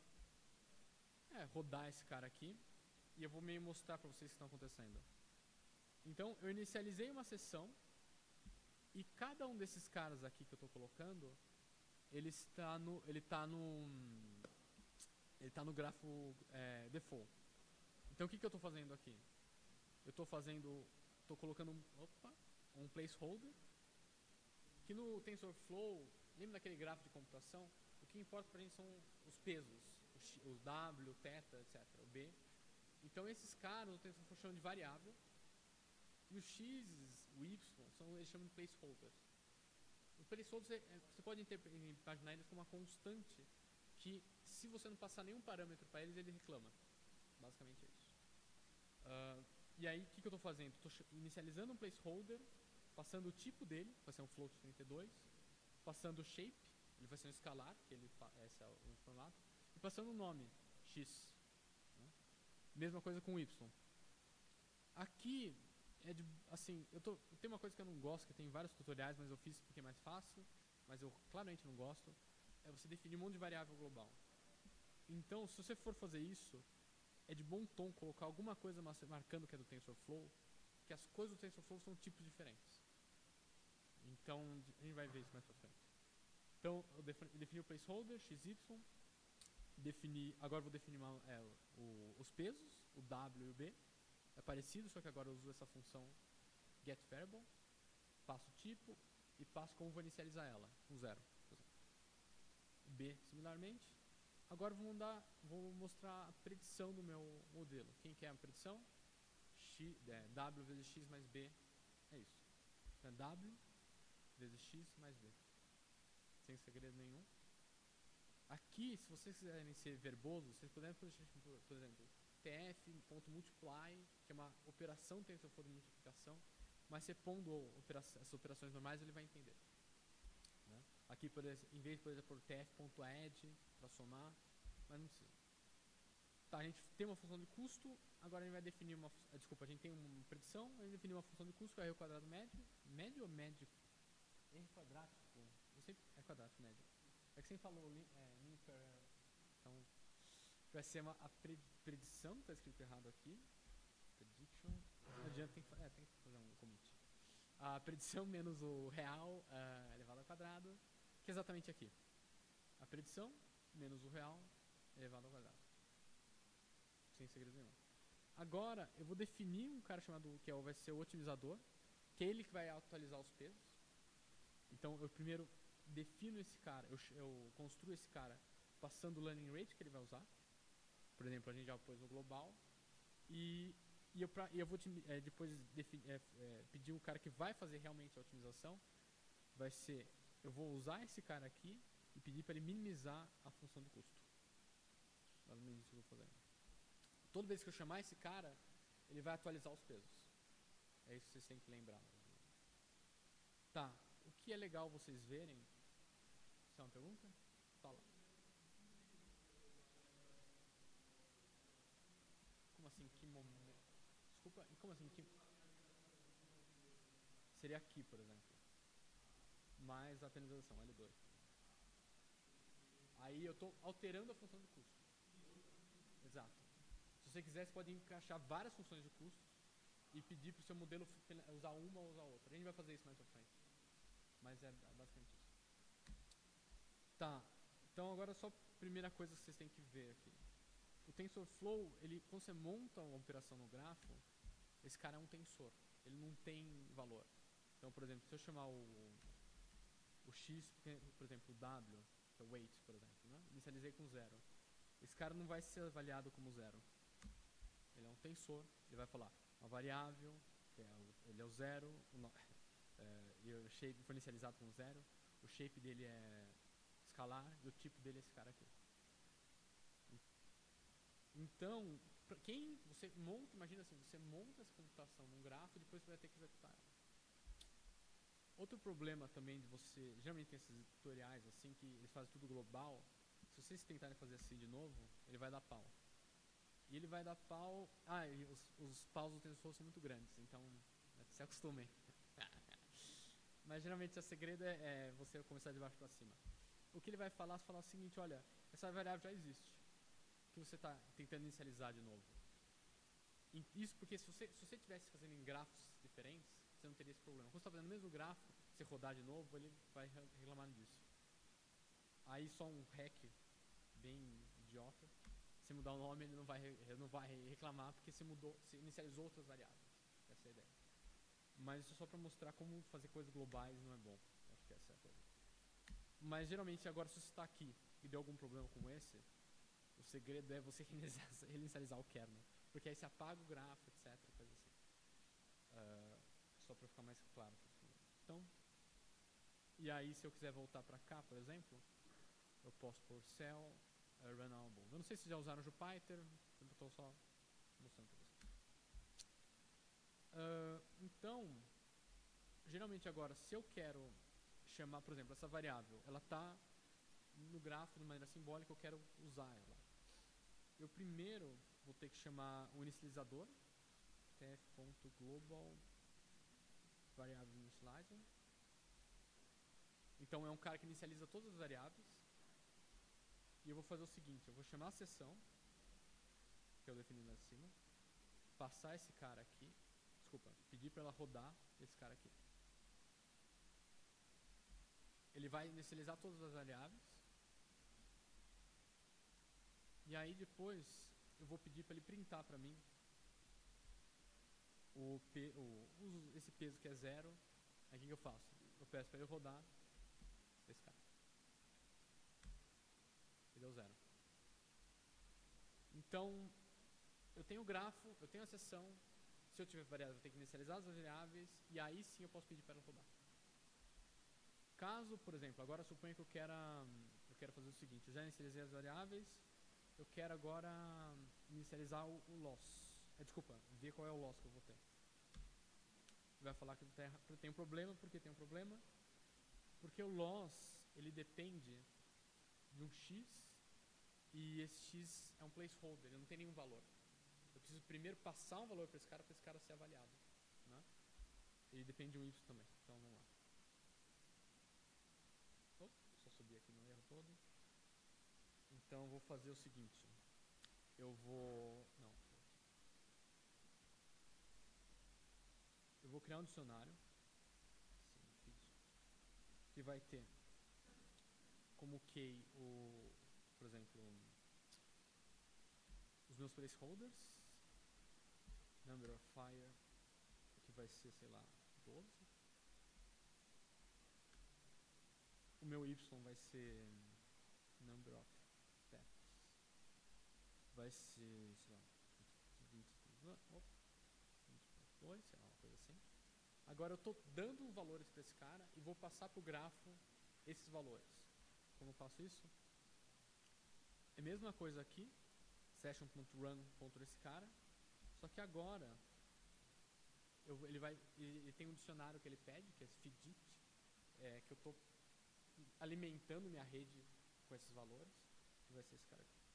rodar esse cara aqui, e eu vou meio mostrar para vocês o que está acontecendo. Então, eu inicializei uma sessão, e cada um desses caras aqui que eu estou colocando, ele está no grafo default. Então, o que eu estou fazendo aqui? Eu estou colocando um placeholder, que no TensorFlow, lembra daquele grafo de computação? O que importa para a gente são os pesos, o W, o θ, etc., o B. Então, esses caras o TensorFlow chama de variável, e os X, o Y, eles chamam de placeholders. Os placeholders, você pode imaginar eles como uma constante, que se você não passar nenhum parâmetro para eles, ele reclama. Basicamente é isso. E aí, o que eu estou fazendo? Estou inicializando um placeholder, passando o tipo dele, vai ser um float 32, passando o shape, ele vai ser um escalar, que esse é o formato, e passando o nome, x. Né? Mesma coisa com y. Aqui, tem uma coisa que eu não gosto, que tem vários tutoriais, mas eu fiz porque é mais fácil, mas eu claramente não gosto, é você definir um monte de variável global. Então, se você for fazer isso, é de bom tom colocar alguma coisa marcando que é do TensorFlow, que as coisas do TensorFlow são tipos diferentes. Então, a gente vai ver isso mais pra frente. Então, eu defini o placeholder, xy, agora eu vou definir os pesos, o w e o b. É parecido, só que agora eu uso essa função getVariable, passo o tipo e passo como vou inicializar ela, um 0, por exemplo. B, similarmente. Agora vou mostrar a predição do meu modelo. Quem quer a predição? W vezes x mais b. É isso. Então, W vezes x mais b. Sem segredo nenhum. Aqui, se vocês quiserem ser verbosos, vocês podem, por exemplo, tf.multiply, que é uma operação TensorFlow de multiplicação, mas você pondo essas operações normais, ele vai entender. Né? Aqui, em vez de, por exemplo, tf.add para somar, mas não precisa. Tá, a gente tem uma função de custo, agora a gente vai definir a gente tem uma predição, a gente definiu uma função de custo que é r quadrado médio. Médio ou médio? R quadrático. É quadrático médio. É que você falou então, vai ser a predição, está escrito errado aqui. Prediction. Não adianta, tem que fazer um commit. A predição menos o real elevado ao quadrado, que é exatamente aqui. A predição menos o real elevado ao quadrado. Sem segredo nenhum. Agora, eu vou definir um cara chamado, vai ser o otimizador, que é ele que vai atualizar os pesos. Então, eu primeiro defino esse cara, eu construo esse cara passando o learning rate que ele vai usar. Por exemplo, a gente já pôs no global. Eu vou depois pedir um cara que vai fazer realmente a otimização. Vai ser, eu vou usar esse cara aqui e pedir para ele minimizar a função de custo. Basicamente isso que eu vou fazer. Toda vez que eu chamar esse cara, ele vai atualizar os pesos. É isso que vocês têm que lembrar. Tá, o que é legal vocês verem... Você tem uma pergunta? Fala. Como assim, que momento? Desculpa, como assim, que... Seria aqui, por exemplo. Mais a penalização, L2. Aí eu estou alterando a função de custo. Exato. Se você quiser, você pode encaixar várias funções de custo e pedir para o seu modelo usar uma ou usar outra. A gente vai fazer isso mais pra frente. Mas é basicamente isso. Tá. Então agora só a primeira coisa que vocês têm que ver aqui. O TensorFlow, quando você monta uma operação no grafo, esse cara é um tensor. Ele não tem valor. Então, por exemplo, se eu chamar o x, por exemplo, o w, que é o weight, por exemplo, né? Inicializei com 0. Esse cara não vai ser avaliado como 0. Ele é um tensor. Ele vai falar uma variável, ele é o 0, e o shape foi inicializado com 0. O shape dele é escalar e o tipo dele é esse cara aqui. Então, quem você monta, imagina assim, você monta essa computação num grafo e depois você vai ter que executar ela. Outro problema também de você, geralmente tem esses tutoriais assim que eles fazem tudo global. Se vocês tentarem fazer assim de novo, ele vai dar pau. E ele vai dar pau... e os paus do tensor são muito grandes, então se acostumem. Mas geralmente o segredo é você começar de baixo para cima. O que ele vai falar, você falar o seguinte, olha, essa variável já existe, que você está tentando inicializar de novo. Isso porque se você estivesse fazendo em grafos diferentes, você não teria esse problema. Quando você está fazendo o mesmo grafo, você rodar de novo, ele vai reclamar disso. Aí só um hack bem idiota, se mudar o nome, ele não vai reclamar porque você inicializou outras variáveis. Essa é a ideia. Mas isso é só para mostrar como fazer coisas globais não é bom. Acho que essa é a coisa. Mas geralmente agora se você está aqui e deu algum problema como esse, o segredo é você reinicializar o kernel. Porque aí você apaga o grafo, etc. Coisa assim. Só para ficar mais claro. Então, e aí se eu quiser voltar para cá, por exemplo, eu posso pôr cell, run album. Eu não sei se já usaram Jupyter, eu estou só mostrando para vocês. Então, geralmente agora, se eu quero chamar, por exemplo, essa variável, ela está no grafo de maneira simbólica, eu quero usar ela. Eu primeiro vou ter que chamar o inicializador, tf.global variável initializer. Então é um cara que inicializa todas as variáveis. E eu vou fazer o seguinte, eu vou chamar a sessão, que eu defini lá em cima, passar esse cara aqui, pedir para ela rodar esse cara aqui. Ele vai inicializar todas as variáveis. E aí depois eu vou pedir para ele printar para mim esse peso que é 0. Aí o que eu faço? Eu peço para ele rodar esse cara. E deu 0. Então, eu tenho o grafo, eu tenho a seção. Se eu tiver variável, eu tenho que inicializar as variáveis. E aí sim eu posso pedir para ela rodar. Caso, por exemplo, agora suponha que eu quero fazer o seguinte. Eu já inicializei as variáveis. Eu quero agora inicializar o loss. Ver qual é o loss que eu vou ter. Vai falar que tem um problema. Por que tem um problema? Porque o loss, ele depende de um x, e esse x é um placeholder, ele não tem nenhum valor. Eu preciso primeiro passar um valor para esse cara ser avaliado. Né? Ele depende de um y também. Então vamos lá. Só subir aqui no erro todo. Então eu vou fazer o seguinte. Eu vou criar um dicionário que vai ter como key por exemplo, os meus placeholders, number of fire, que vai ser, sei lá, 12. y vai ser number of steps. Vai ser, sei lá, 20 sei lá, uma coisa assim. Agora eu estou dando valores para esse cara e vou passar para o grafo esses valores. Como eu faço isso? É a mesma coisa aqui, session.run esse cara, só que agora ele tem um dicionário que ele pede, que é esse fidget, que eu estou alimentando minha rede com esses valores, que vai ser esse cara aqui.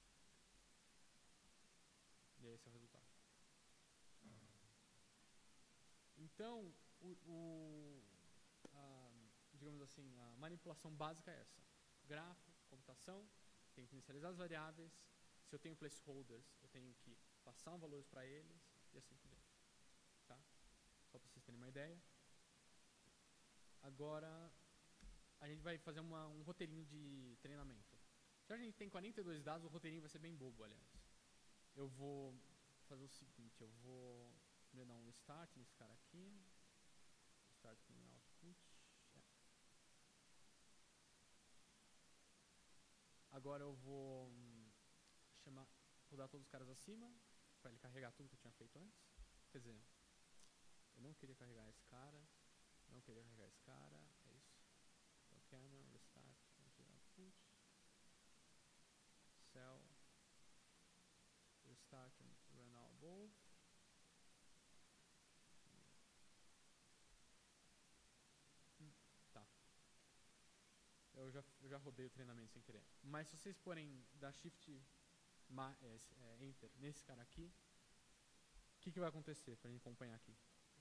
E esse é o resultado. Então, digamos assim, a manipulação básica é essa. Grafo, computação, tenho que inicializar as variáveis. Se eu tenho placeholders, eu tenho que passar valores para eles e assim por diante. Tá? Só para vocês terem uma ideia. Agora, a gente vai fazer um roteirinho de treinamento. Já a gente tem 42 dados, o roteirinho vai ser bem bobo, aliás. Eu vou fazer o seguinte, eu vou primeiro dar um restart nesse cara aqui. Start clean output. Agora eu vou rodar todos os caras acima, para ele carregar tudo que eu tinha feito antes. Quer dizer, eu não queria carregar esse cara, não queria carregar esse cara, é isso. Então, camera, restart, output, cell, restart and run all above. Tá. Eu já rodei o treinamento sem querer. Mas se vocês forem dar shift enter nesse cara aqui, o que vai acontecer para a gente acompanhar aqui?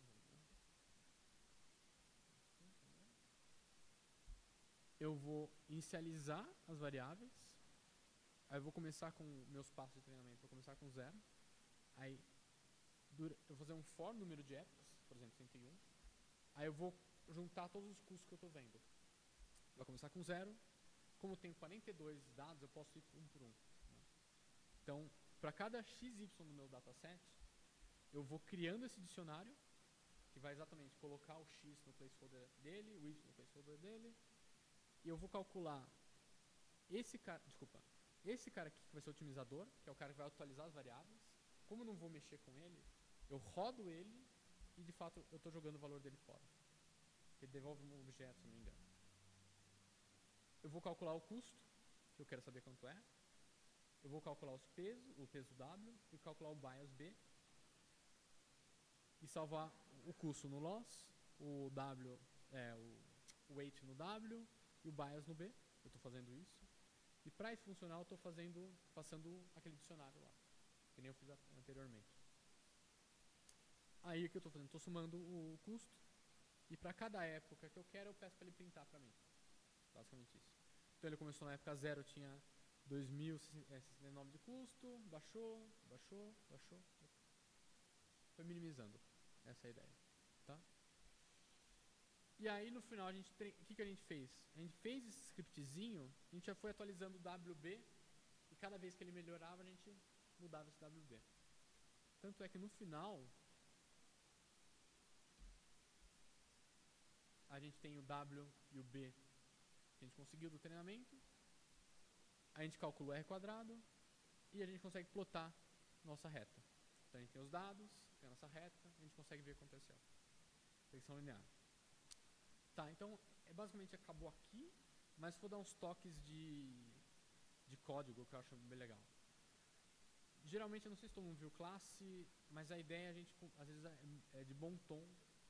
Eu vou inicializar as variáveis, aí eu vou começar com meus passos de treinamento, vou começar com 0, aí eu vou fazer um for número de épocas, por exemplo, 101, aí eu vou juntar todos os custos que eu estou vendo. Vai começar com 0, como eu tenho 42 dados, eu posso ir um por um. Né? Então, para cada XY do meu dataset, eu vou criando esse dicionário, que vai exatamente colocar o X no placeholder dele, o Y no placeholder dele, e eu vou calcular esse cara aqui que vai ser o otimizador, que é o cara que vai atualizar as variáveis. Como eu não vou mexer com ele, eu rodo ele e de fato eu estou jogando o valor dele fora. Ele devolve um objeto, se não me engano. Eu vou calcular o custo, que eu quero saber quanto é. Eu vou calcular o peso W, e calcular o bias B. E salvar o custo no loss, o weight no W e o bias no B. Eu estou fazendo isso. E para isso funcionar, eu estou passando aquele dicionário lá, que nem eu fiz anteriormente. Aí o que eu estou fazendo? Estou somando o custo. E para cada época que eu quero, eu peço para ele printar para mim. Basicamente isso. Então ele começou na época 0, tinha 2.069 de custo, baixou. Foi minimizando. Essa é a ideia. Tá? E aí no final, o que a gente fez? A gente fez esse scriptzinho, a gente já foi atualizando o WB, e cada vez que ele melhorava, a gente mudava esse WB. Tanto é que no final, a gente tem o W e o B que a gente conseguiu do treinamento, a gente calcula o R quadrado e a gente consegue plotar nossa reta. Então a gente tem os dados, tem a nossa reta, a gente consegue ver o que aconteceu. Regressão linear. Tá, então basicamente acabou aqui, mas vou dar uns toques de código que eu acho bem legal. Geralmente, eu não sei se todo mundo viu classe, mas a ideia, às vezes é de bom tom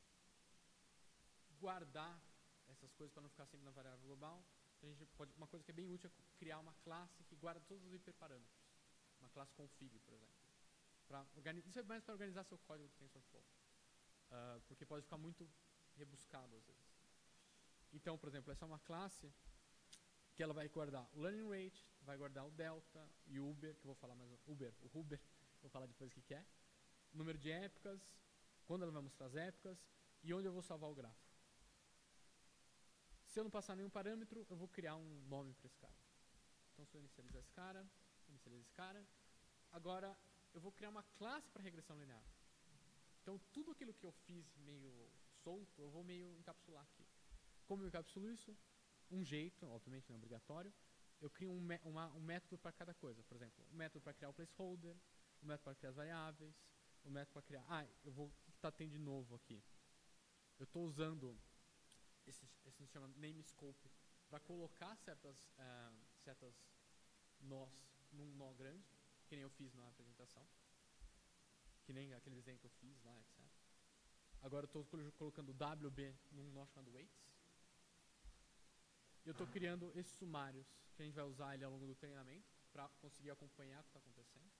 guardar essas coisas para não ficar sempre na variável global. Então, uma coisa que é bem útil é criar uma classe que guarda todos os hiperparâmetros. Uma classe config, por exemplo. Isso é mais para organizar seu código do TensorFlow. Porque pode ficar muito rebuscado às vezes. Então, por exemplo, essa é uma classe que ela vai guardar o learning rate, vai guardar o delta e o Uber, que eu vou falar mais o Uber, vou falar depois o que é, número de épocas, quando ela vai mostrar as épocas e onde eu vou salvar o grafo. Se eu não passar nenhum parâmetro, eu vou criar um nome para esse cara. Então, se eu inicializar esse cara, agora eu vou criar uma classe para regressão linear. Então, tudo aquilo que eu fiz meio solto, eu vou meio encapsular aqui. Como eu encapsulo isso? um jeito, obviamente não é obrigatório, eu crio um método para cada coisa. Por exemplo, um método para criar o placeholder, um método para criar as variáveis, um método para criar... o que está tendo de novo aqui? Eu estou usando esse se chama name scope para colocar certas nós num nó grande, que nem eu fiz na apresentação, que nem aquele desenho que eu fiz lá, etc. Agora eu estou colocando WB num nó chamado weights. E eu estou criando esses sumários, que a gente vai usar ele ao longo do treinamento, para conseguir acompanhar o que está acontecendo.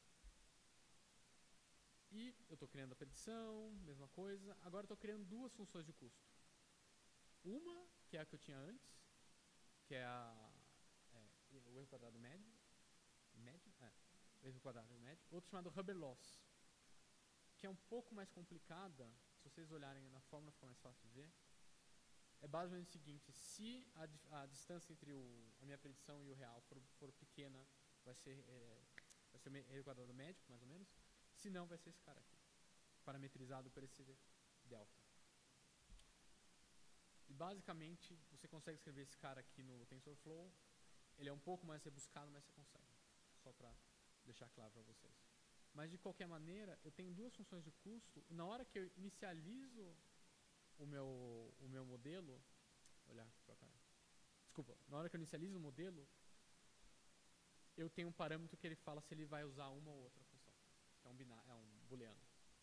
E eu estou criando a predição, mesma coisa. Agora eu estou criando duas funções de custo. Uma, que é a que eu tinha antes, que é o erro quadrado médio. O erro quadrado médio. Outro chamado Huber Loss, que é um pouco mais complicada. Se vocês olharem na fórmula, fica mais fácil de ver. É basicamente o seguinte: se a distância entre a minha predição e o real for pequena, vai ser o erro quadrado médio, mais ou menos. Se não, vai ser esse cara aqui, parametrizado por esse delta. E basicamente, você consegue escrever esse cara aqui no TensorFlow. Ele é um pouco mais rebuscado, mas você consegue. Só para deixar claro para vocês. Mas de qualquer maneira, eu tenho duas funções de custo. E na hora que eu inicializo o meu modelo, na hora que eu inicializo o modelo, eu tenho um parâmetro que ele fala se ele vai usar uma ou outra função. É um booleano.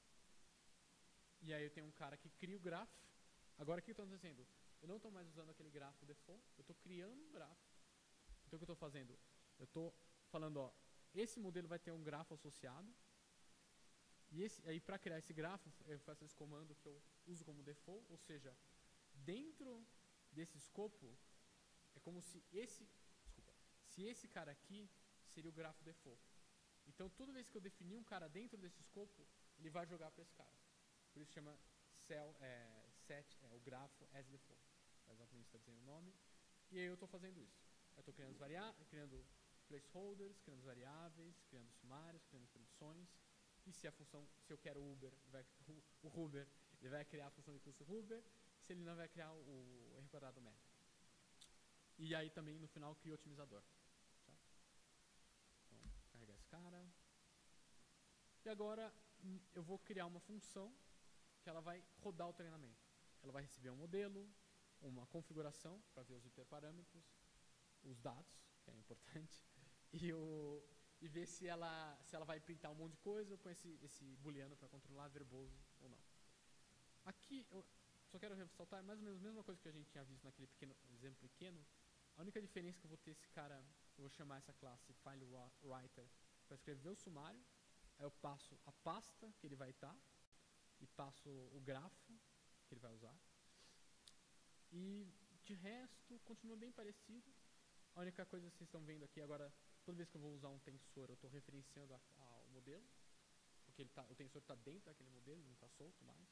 E aí eu tenho um cara que cria o grafo. Agora o que eu estou dizendo? Eu não estou mais usando aquele grafo default, eu estou criando um grafo. Então o que eu estou fazendo? Eu estou falando, esse modelo vai ter um grafo associado. E aí para criar esse grafo, eu faço esse comando que eu uso como default, ou seja, dentro desse escopo, é como se esse cara aqui seria o grafo default. Então toda vez que eu definir um cara dentro desse escopo, ele vai jogar para esse cara. Por isso chama set, o grafo as default. É exatamente está dizendo o nome. E aí eu estou fazendo isso. Eu estou criando placeholders, criando variáveis, criando sumários, criando predições. E se eu quero o Uber, ele vai criar a função de custo Uber. Se ele não, vai criar o erro quadrado médio. E aí também no final cria o otimizador. Certo? Então, carregar esse cara. E agora eu vou criar uma função que ela vai rodar o treinamento. Ela vai receber um modelo, uma configuração para ver os hiperparâmetros, os dados, que é importante, e ver se ela vai printar um monte de coisa ou põe esse booleano para controlar verboso ou não. Aqui eu só quero ressaltar mais ou menos a mesma coisa que a gente tinha visto naquele exemplo pequeno. A única diferença é que eu vou ter esse cara, eu vou chamar essa classe FileWriter para escrever o sumário, aí eu passo a pasta que ele vai estar e passo o grafo que ele vai usar. E de resto, continua bem parecido. A única coisa que vocês estão vendo aqui agora, toda vez que eu vou usar um tensor, eu estou referenciando ao modelo, porque o tensor está dentro daquele modelo, não está solto mais.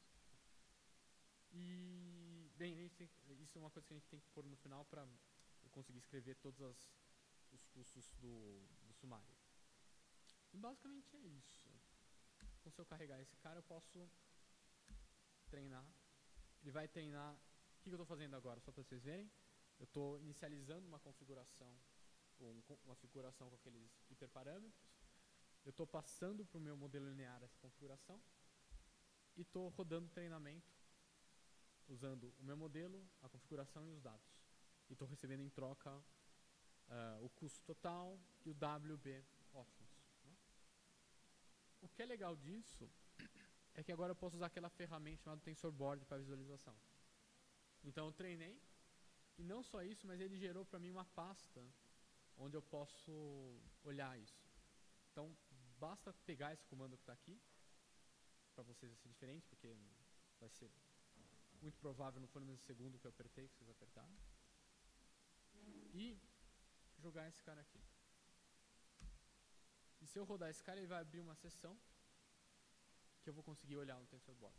E, bem, isso é uma coisa que a gente tem que pôr no final para eu conseguir escrever todos os custos do sumário. E basicamente é isso. Então, se eu carregar esse cara, eu posso treinar. Ele vai treinar. O que eu estou fazendo agora, só para vocês verem? Eu estou inicializando uma configuração com aqueles hiperparâmetros. Eu estou passando para o meu modelo linear essa configuração e estou rodando treinamento usando o meu modelo, a configuração e os dados. E estou recebendo em troca o custo total e o WB options. Né? O que é legal disso é que agora eu posso usar aquela ferramenta chamada TensorBoard para visualização. Então eu treinei, e não só isso, mas ele gerou para mim uma pasta onde eu posso olhar isso. Então basta pegar esse comando que está aqui, para vocês vai ser diferente, porque vai ser muito provável, não foi no mesmo segundo que eu apertei, que vocês apertaram, e jogar esse cara aqui. E se eu rodar esse cara, ele vai abrir uma sessão que eu vou conseguir olhar no TensorBoard.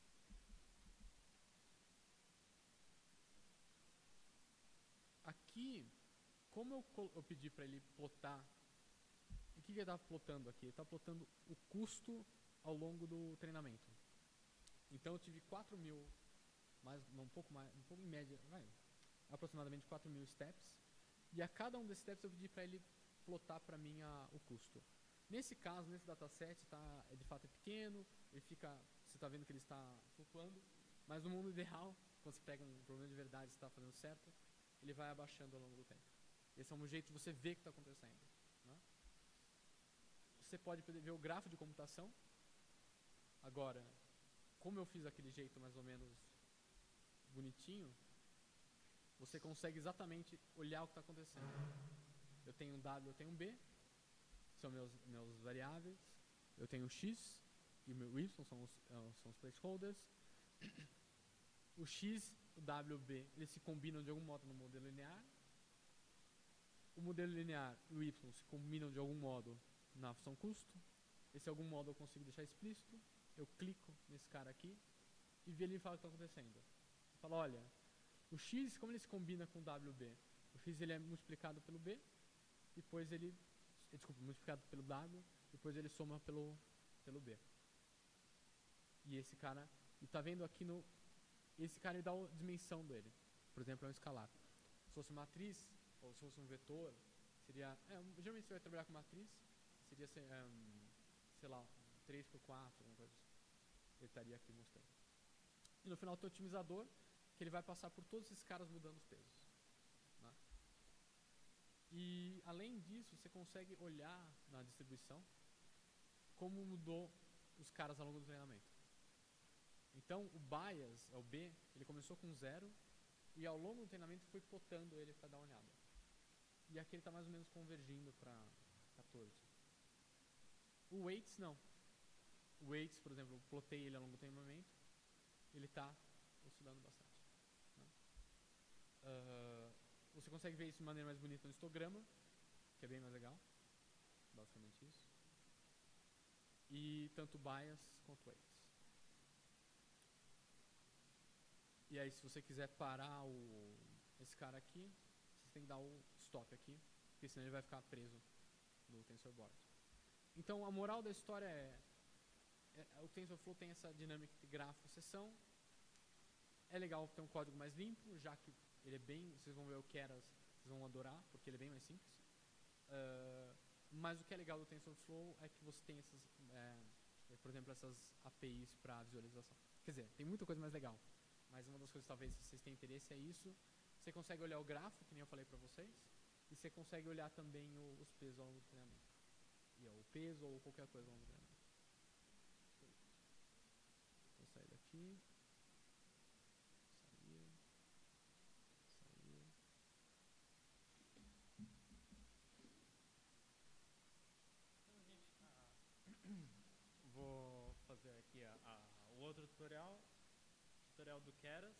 Aqui, como eu pedi para ele plotar, o que ele está plotando aqui? Ele está plotando o custo ao longo do treinamento. Então eu tive 4.000, um pouco em média, aproximadamente 4.000 steps, e a cada um desses steps eu pedi para ele plotar para mim o custo. Nesse caso, nesse dataset, de fato é pequeno, você está vendo que ele está flutuando, mas no mundo ideal, quando você pega um problema de verdade e está fazendo certo, ele vai abaixando ao longo do tempo. Esse é um jeito de você ver o que está acontecendo. Né? Você pode ver o grafo de computação. Agora, como eu fiz aquele jeito mais ou menos bonitinho, você consegue exatamente olhar o que está acontecendo. Eu tenho um W, eu tenho um B, são meus variáveis. Eu tenho o X e o meu Y, são os placeholders. O X, o W e o B, eles se combinam de algum modo no modelo linear. O modelo linear e o Y se combinam de algum modo na função custo. Esse algum modo eu consigo deixar explícito. Eu clico nesse cara aqui e ver ele fala o que está acontecendo. Eu falo, olha, o X, como ele se combina com o W e o B? O X ele é multiplicado pelo B, depois multiplicado pelo W, depois ele soma pelo B. E esse cara, tá vendo aqui esse cara ele dá a dimensão dele. Por exemplo, é um escalar. Se fosse uma matriz, ou se fosse um vetor, seria, geralmente você vai trabalhar com matriz, seria, sei lá, 3 por 4, alguma coisa assim. Ele estaria aqui mostrando. E no final tem o otimizador, que ele vai passar por todos esses caras mudando os pesos. Né? E além disso, você consegue olhar na distribuição como mudou os caras ao longo do treinamento. Então o bias, o B, ele começou com 0 e ao longo do treinamento foi plotando ele para dar uma olhada. E aqui ele está mais ou menos convergindo para 14. O weights não. O weights, por exemplo, eu plotei ele ao longo do treinamento, ele está oscilando bastante. Né? Você consegue ver isso de maneira mais bonita no histograma, que é bem mais legal. Basicamente isso. E tanto bias quanto weights. E aí, se você quiser parar esse cara aqui, você tem que dar o stop aqui, porque senão ele vai ficar preso no TensorBoard. Então, a moral da história o TensorFlow tem essa dinâmica de grafo-seção. É legal ter um código mais limpo, já que ele é vocês vão ver o Keras, vocês vão adorar, porque ele é bem mais simples. Mas o que é legal do TensorFlow é que você tem por exemplo, essas APIs para visualização. Quer dizer, tem muita coisa mais legal. Mas uma das coisas, talvez, se vocês têm interesse, é isso. Você consegue olhar o grafo, que nem eu falei para vocês, e você consegue olhar também os pesos ao longo do treinamento. E o peso ou qualquer coisa ao longo do treinamento. Vou sair daqui. Sair.
Vou fazer aqui o outro tutorial do Keras.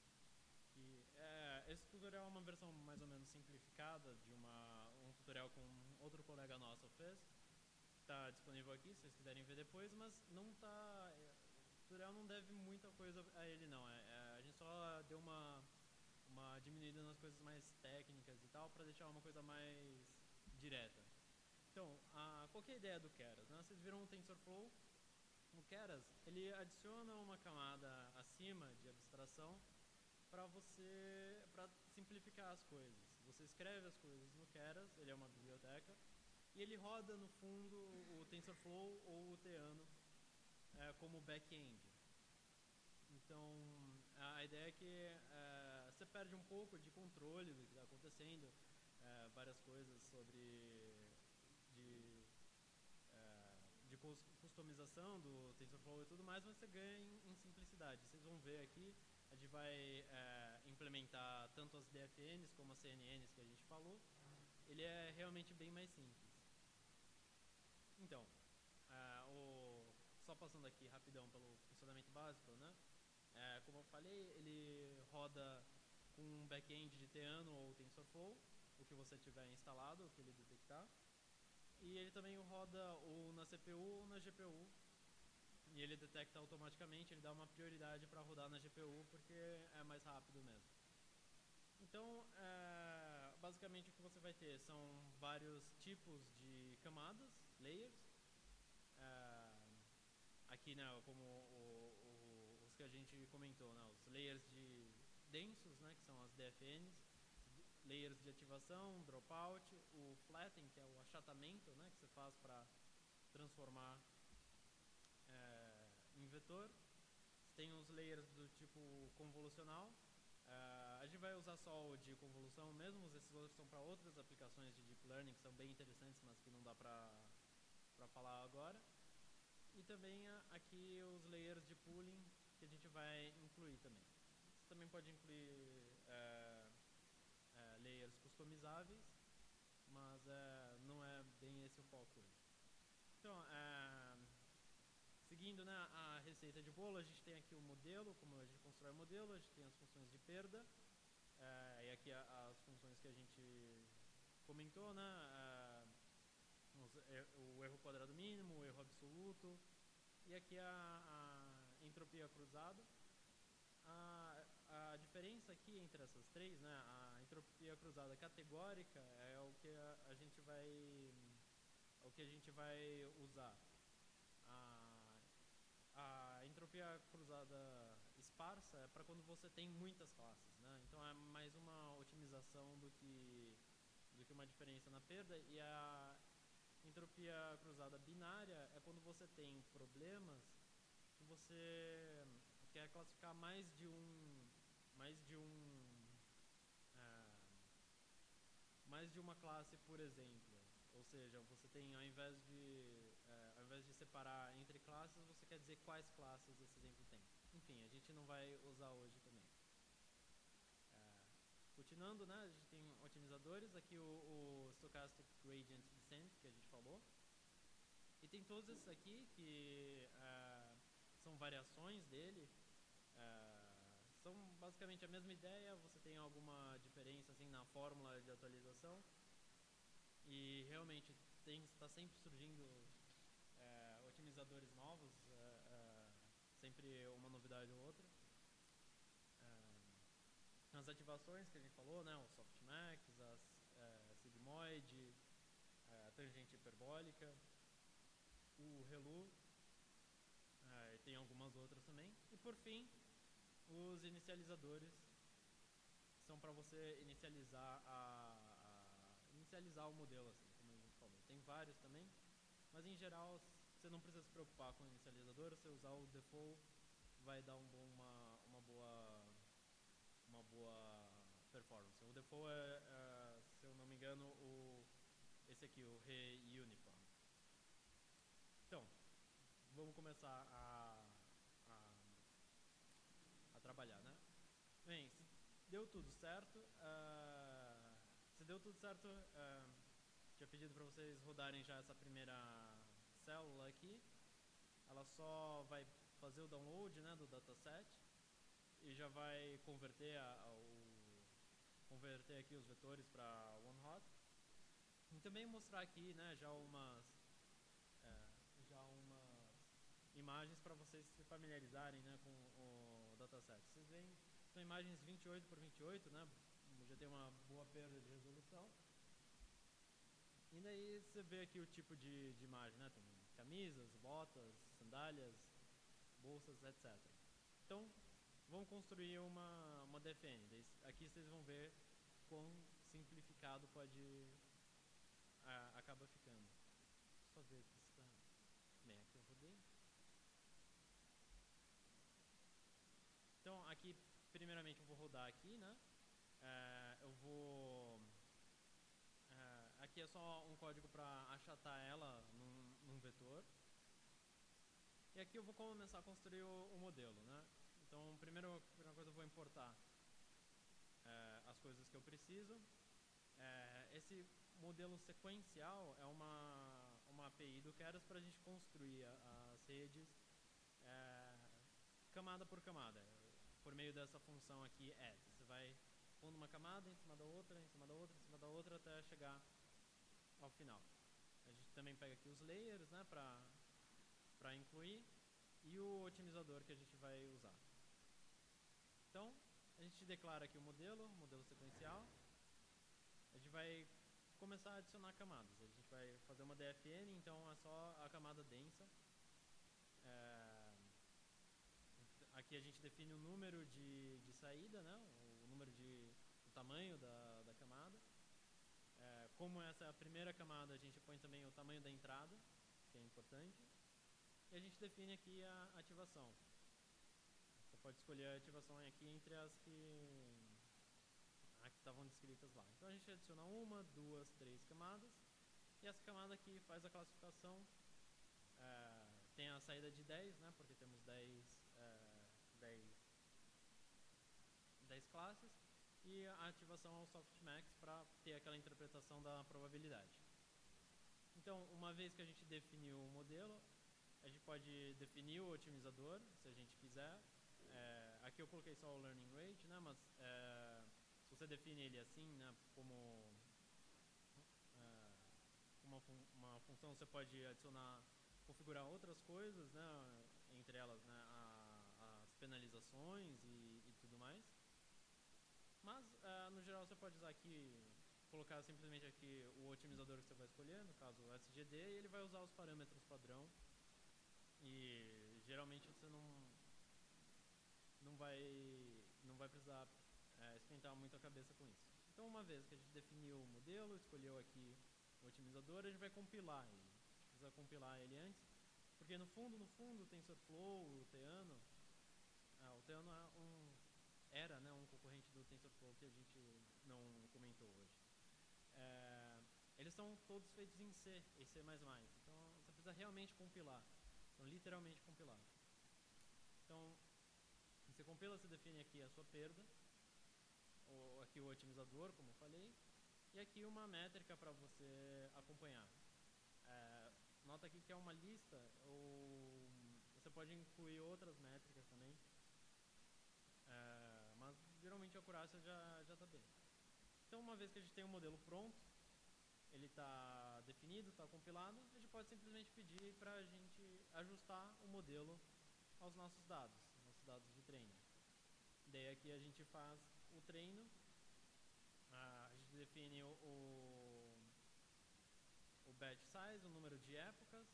Esse tutorial é uma versão mais ou menos simplificada de um tutorial que um outro colega nosso fez. Está disponível aqui, se vocês quiserem ver depois, mas o tutorial não deve muita coisa a ele não. A gente só deu uma diminuída nas coisas mais técnicas e tal, para deixar uma coisa mais direta. Então, qual que é a ideia do Keras? Né? Vocês viram o TensorFlow. O Keras, ele adiciona uma camada acima de abstração para simplificar as coisas. Você escreve as coisas no Keras, ele é uma biblioteca, e ele roda no fundo o TensorFlow ou o Theano como back-end. Então, a ideia é que você perde um pouco de controle do que está acontecendo, várias coisas de customização do TensorFlow e tudo mais, mas você ganha em simplicidade. Vocês vão ver aqui, a gente vai implementar tanto as DFNs como as CNNs que a gente falou. Ele é realmente bem mais simples. Então, só passando aqui rapidão pelo funcionamento básico, né? Como eu falei, ele roda com um back-end de Theano ou TensorFlow, o que você tiver instalado, o que ele detectar. E ele também roda ou na CPU ou na GPU. E ele detecta automaticamente, ele dá uma prioridade para rodar na GPU, porque é mais rápido mesmo. Então, basicamente o que você vai ter são vários tipos de camadas, layers. Aqui, né, como os que a gente comentou, né, os layers de densos, né, que são as DFNs, layers de ativação, dropout, o flatten, que é o achatamento, né, que você faz para transformar em vetor. Você tem os layers do tipo convolucional. A gente vai usar só o de convolução mesmo, esses outros são para outras aplicações de Deep Learning, que são bem interessantes, mas que não dá para falar agora. E também aqui os layers de pooling, que a gente vai incluir também. Você também pode incluir layers customizáveis, mas não é bem esse o foco hoje. Então, seguindo, né, a receita de bolo, a gente tem aqui o modelo, como a gente constrói o modelo, a gente tem as funções de perda, e aqui as funções que a gente comentou, né, o erro quadrado mínimo, o erro absoluto, e aqui a entropia cruzada. A diferença aqui entre essas três, né, a entropia cruzada categórica é o que a gente vai usar. A entropia cruzada esparsa é para quando você tem muitas classes, né? Então é mais uma otimização do que uma diferença na perda. E a entropia cruzada binária é quando você tem problemas que você quer classificar mais de uma classe, por exemplo. Ou seja, você tem, ao invés de separar entre classes, você quer dizer quais classes esse exemplo tem. Enfim, a gente não vai usar hoje também. Continuando, né, a gente tem otimizadores. Aqui o Stochastic Gradient Descent, que a gente falou. E tem todos esses aqui que são variações dele. São basicamente a mesma ideia, você tem alguma diferença assim, na fórmula de atualização. E realmente está sempre surgindo otimizadores novos, sempre uma novidade ou outra. As ativações que a gente falou, né, o softmax, a sigmoid, a tangente hiperbólica, o ReLU, tem algumas outras também. E por fim, os inicializadores, que são para você inicializar o modelo, assim, como a gente falou. Tem vários também, mas em geral você não precisa se preocupar com o inicializador. Se você usar o default, vai dar uma boa performance. O default se eu não me engano, esse aqui, o reUnify. Então, vamos começar a trabalhar, né? Bem, se deu tudo certo, tinha pedido para vocês rodarem já essa primeira célula aqui. Ela só vai fazer o download, né, do dataset e já vai converter aqui os vetores para OneHot. E também mostrar aqui, né, já umas imagens para vocês se familiarizarem, né, com o dataset. Vocês veem, são imagens 28 por 28, né, já tem uma boa perda de resolução. E daí você vê aqui o tipo de imagem, né, tem camisas, botas, sandálias, bolsas, etc. Então, vamos construir uma DFN. Aqui vocês vão ver quão simplificado acaba ficando. Só ver aqui se está... Bem, aqui eu rodei. Então, aqui, primeiramente, eu vou rodar aqui, né? Aqui é só um código para achatar ela num vetor. E aqui eu vou começar a construir o modelo, né? Então, primeira coisa, eu vou importar as coisas que eu preciso. Esse modelo sequencial é uma API do Keras para a gente construir as redes camada por camada, por meio dessa função aqui add. Você vai pondo uma camada em cima da outra, em cima da outra, em cima da outra, até chegar ao final. A gente também pega aqui os layers, né, para incluir, e o otimizador que a gente vai usar. Então, a gente declara aqui o modelo sequencial. A gente vai começar a adicionar camadas. A gente vai fazer uma DFN, então é só a camada densa. Aqui a gente define o número de saída, né, o tamanho da camada. Como essa é a primeira camada, a gente põe também o tamanho da entrada, que é importante. E a gente define aqui a ativação. Você pode escolher a ativação aqui entre as que estavam descritas lá. Então a gente adiciona 1, 2, 3 camadas. E essa camada aqui faz a classificação. Tem a saída de 10, né, porque temos 10 classes. E a ativação ao softmax para ter aquela interpretação da probabilidade. Então, uma vez que a gente definiu o modelo, a gente pode definir o otimizador, se a gente quiser. Aqui eu coloquei só o learning rate, né, mas se você define ele assim, né, como uma função, você pode adicionar, configurar outras coisas, né, entre elas, né, as penalizações e tudo mais. Mas, no geral, você pode usar aqui, colocar simplesmente aqui o otimizador que você vai escolher, no caso o SGD, e ele vai usar os parâmetros padrão. E geralmente você não vai precisar esquentar muito a cabeça com isso. Então, uma vez que a gente definiu o modelo, escolheu aqui o otimizador, a gente vai compilar ele. A gente precisa compilar ele antes, porque no fundo, o TensorFlow, o Theano era, né, um concorrente do TensorFlow que a gente não comentou hoje. Eles são todos feitos em C e C++, então você precisa realmente compilar, então literalmente compilar. Então, você compila, você define aqui a sua perda, aqui o otimizador, como eu falei, e aqui uma métrica para você acompanhar. Nota aqui que é uma lista, ou você pode incluir outras métricas também, mas geralmente a acurácia já está bem. Então, uma vez que a gente tem o modelo pronto, ele está definido, está compilado, a gente pode simplesmente pedir para a gente ajustar o modelo aos nossos dados de treino. Daí aqui a gente faz o treino, a gente define o batch size, o número de épocas,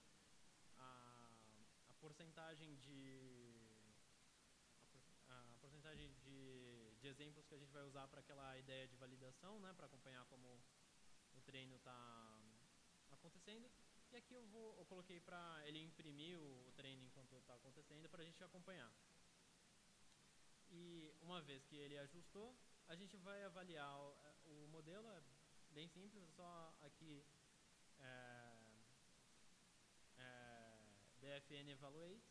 a porcentagem de exemplos que a gente vai usar para aquela ideia de validação, né, para acompanhar como o treino está acontecendo. E aqui eu coloquei para ele imprimir o treino enquanto está acontecendo para a gente acompanhar. E uma vez que ele ajustou, a gente vai avaliar o modelo. É bem simples, é só aqui DFN Evaluate.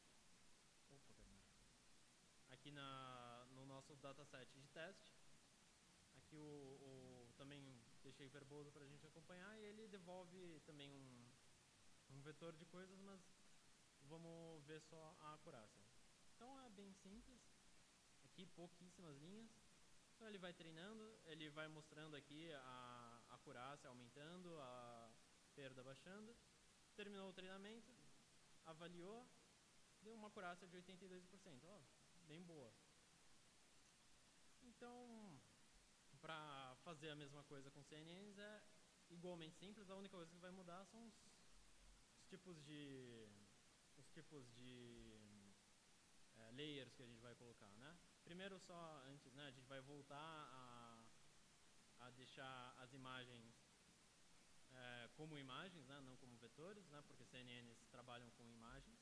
Aqui no nosso dataset de teste. Aqui também deixei verboso para a gente acompanhar, e ele devolve também um vetor de coisas, mas vamos ver só a acurácia. Então é bem simples, aqui pouquíssimas linhas. Então ele vai treinando, ele vai mostrando aqui a acurácia aumentando, a perda baixando. Terminou o treinamento, avaliou, deu uma acurácia de 82%, bem boa. Então, para fazer a mesma coisa com CNNs é igualmente simples. A única coisa que vai mudar são os tipos de layers que a gente vai colocar, né? Primeiro, só antes, né, a gente vai voltar a deixar as imagens como imagens, né, não como vetores, né, porque CNNs trabalham com imagens.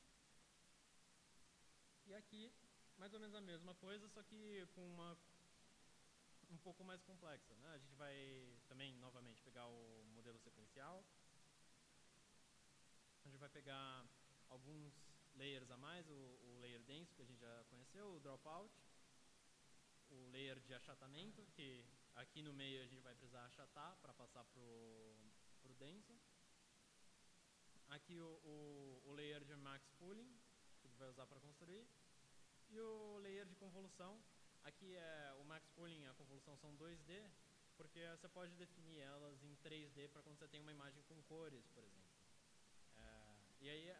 E aqui, mais ou menos a mesma coisa, só que com um pouco mais complexa, né? A gente vai também, novamente, pegar o modelo sequencial. A gente vai pegar alguns layers a mais, o layer denso, que a gente já conheceu, o dropout, o layer de achatamento, que aqui no meio a gente vai precisar achatar para passar para o denso. Aqui o layer de max pooling, que a gente vai usar para construir. E o layer de convolução. Aqui o max pooling e a convolução são 2D, porque você pode definir elas em 3D para quando você tem uma imagem com cores, por exemplo. E aí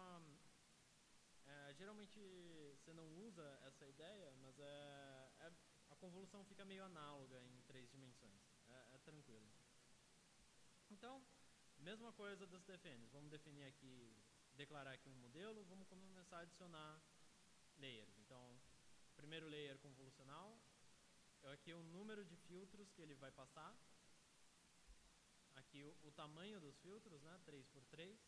geralmente você não usa essa ideia, mas a convolução fica meio análoga em 3 dimensões. É tranquilo. Então, mesma coisa das DFNs. Vamos definir aqui, declarar aqui um modelo, vamos começar a adicionar layers. Então, primeiro layer convolucional, aqui o número de filtros que ele vai passar. Aqui o tamanho dos filtros, né, 3x3.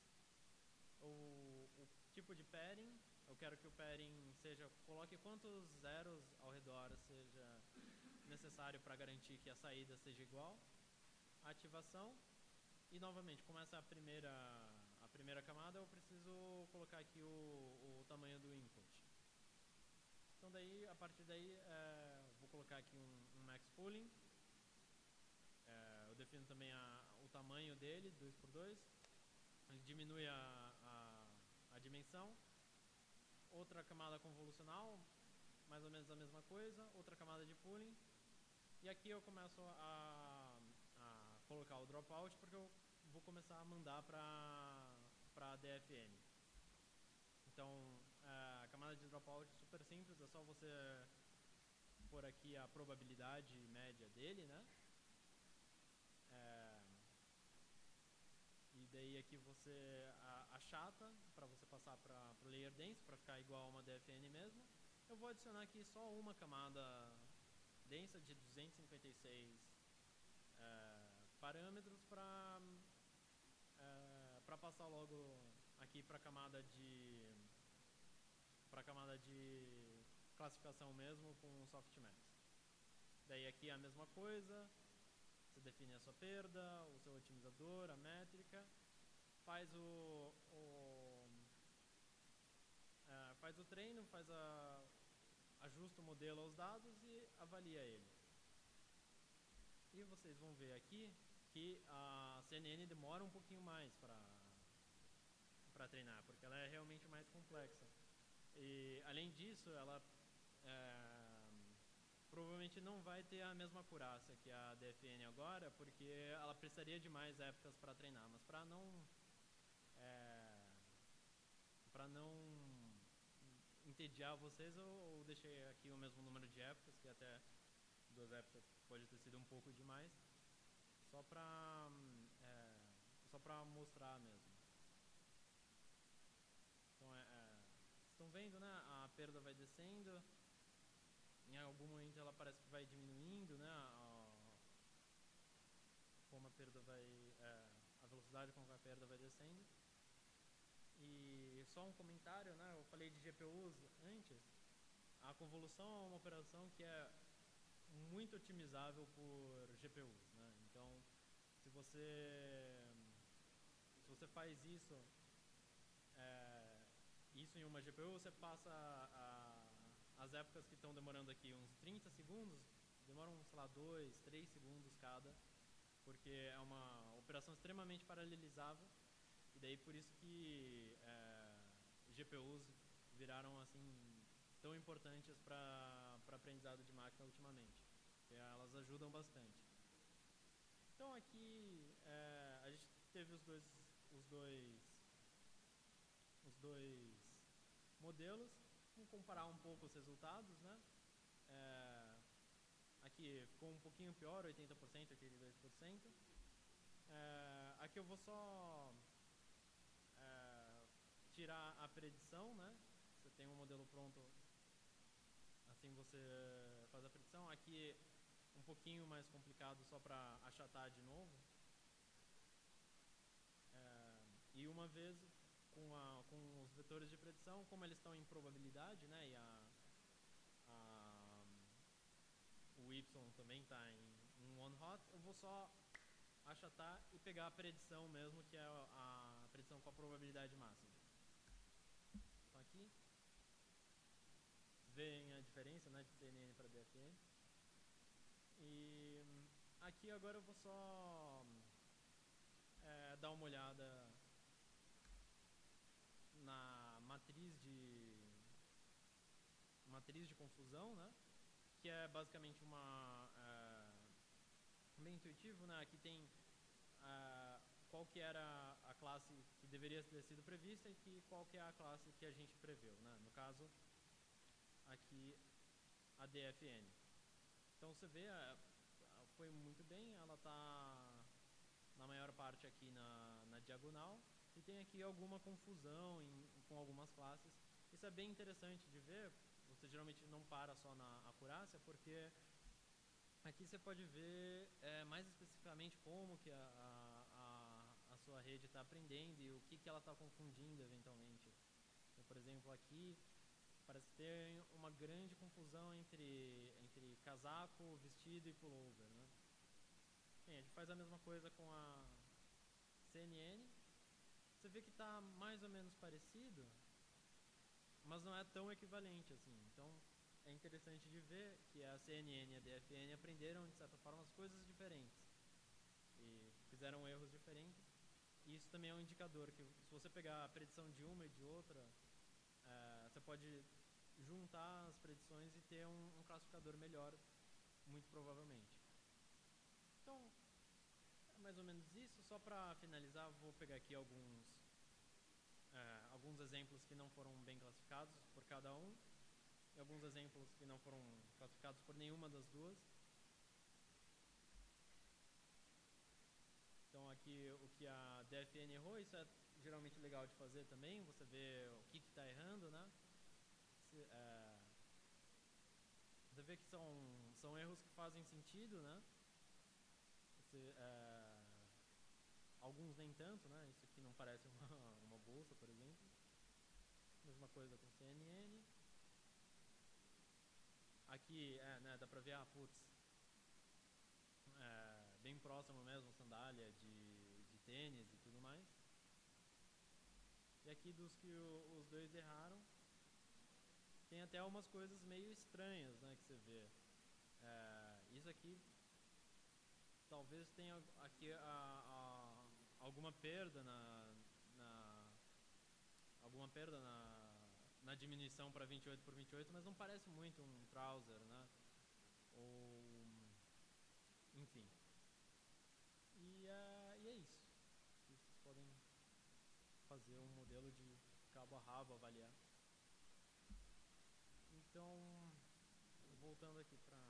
O tipo de pairing, eu quero que o pairing coloque quantos zeros ao redor seja necessário para garantir que a saída seja igual. A ativação. E novamente, como essa é a primeira camada, eu preciso colocar aqui o tamanho do input. Então daí, a partir daí, vou colocar aqui um max pooling. Eu defino também o tamanho dele, 2x2. Ele diminui a dimensão. Outra camada convolucional, mais ou menos a mesma coisa. Outra camada de pooling. E aqui eu começo a colocar o dropout, porque eu vou começar a mandar para a DFN. Então, a camada de dropout é super simples, é só você pôr aqui a probabilidade média dele, né? E daí aqui você achata para você passar para o layer dense, para ficar igual a uma DFN mesmo. Eu vou adicionar aqui só uma camada densa de 256 parâmetros para passar logo aqui para a camada de classificação mesmo com softmax. Daí aqui é a mesma coisa, você define a sua perda, o seu otimizador, a métrica, faz o treino, ajusta o modelo aos dados e avalia ele. E vocês vão ver aqui que a CNN demora um pouquinho mais para treinar, porque ela é realmente mais complexa. E, além disso, ela provavelmente não vai ter a mesma acurácia que a DFN agora, porque ela precisaria de mais épocas para treinar. Mas para não entediar vocês, eu deixei aqui o mesmo número de épocas, que até 2 épocas pode ter sido um pouco demais, só para mostrar mesmo. Então, vocês estão vendo, né? A perda vai descendo. Em algum momento ela parece que vai diminuindo, né? Como a perda a velocidade com que a perda vai descendo. E só um comentário, né? Eu falei de GPUs antes. A convolução é uma operação que é muito otimizável por GPUs, né? Então, se você faz isso em uma GPU, você passa as épocas que estão demorando aqui uns 30 segundos, demoram, sei lá, 2, 3 segundos cada, porque é uma operação extremamente paralelizável, e daí por isso que GPUs viraram assim tão importantes para aprendizado de máquina ultimamente, porque elas ajudam bastante. Então aqui a gente teve os dois modelos. Vamos comparar um pouco os resultados, né? Aqui ficou um pouquinho pior, 80%, 82%. Aqui eu vou só tirar a predição, né? Você tem um modelo pronto, assim você faz a predição. Aqui um pouquinho mais complicado, só para achatar de novo. E uma vez com os vetores de predição, como eles estão em probabilidade, né? E o y também está em one hot, eu vou só achatar e pegar a predição mesmo, que é a predição com a probabilidade máxima. Então aqui, veem a diferença, né, de CNN para DFN. E aqui agora eu vou só dar uma olhada na matriz de confusão, né? Que é basicamente bem intuitivo, né? Aqui tem qual que era a classe que deveria ter sido prevista e qual que é a classe que a gente preveu, né? No caso, aqui a DFN. Então você vê, foi muito bem, ela está na maior parte aqui na diagonal, e tem aqui alguma confusão com algumas classes. Isso é bem interessante de ver. Você geralmente não para só na acurácia, porque
Aqui você pode ver mais especificamente como que a sua rede está aprendendo e o que ela está confundindo eventualmente. Então, por exemplo, aqui parece ter uma grande confusão entre casaco, vestido e pullover, né? Bem, a gente faz a mesma coisa com a CNN. Você vê que está mais ou menos parecido, mas não é tão equivalente assim. Então, é interessante de ver que a CNN e a DFN aprenderam, de certa forma, as coisas diferentes e fizeram erros diferentes. E isso também é um indicador que, se você pegar a predição de uma e de outra, você pode juntar as predições e ter um classificador melhor, muito provavelmente. Então, é mais ou menos isso. Só para finalizar, vou pegar aqui alguns exemplos que não foram bem classificados por cada um e alguns exemplos que não foram classificados por nenhuma das duas. Então aqui o que a DFN errou, isso é geralmente legal de fazer também, você vê o que está errando, né? Você vê que são erros que fazem sentido, né? Alguns nem tanto, né? Isso aqui não parece uma bolsa, por exemplo. Mesma coisa com CNN. Aqui, né, dá pra ver, putz, bem próximo mesmo, sandália de tênis e tudo mais. E aqui dos que os dois erraram, tem até umas coisas meio estranhas, né, que você vê. Isso aqui talvez tenha aqui alguma perda na diminuição para 28 por 28, mas não parece muito um trouser, né? Ou, enfim. E é isso. Vocês podem fazer um modelo de cabo a rabo, avaliar. Então, voltando aqui para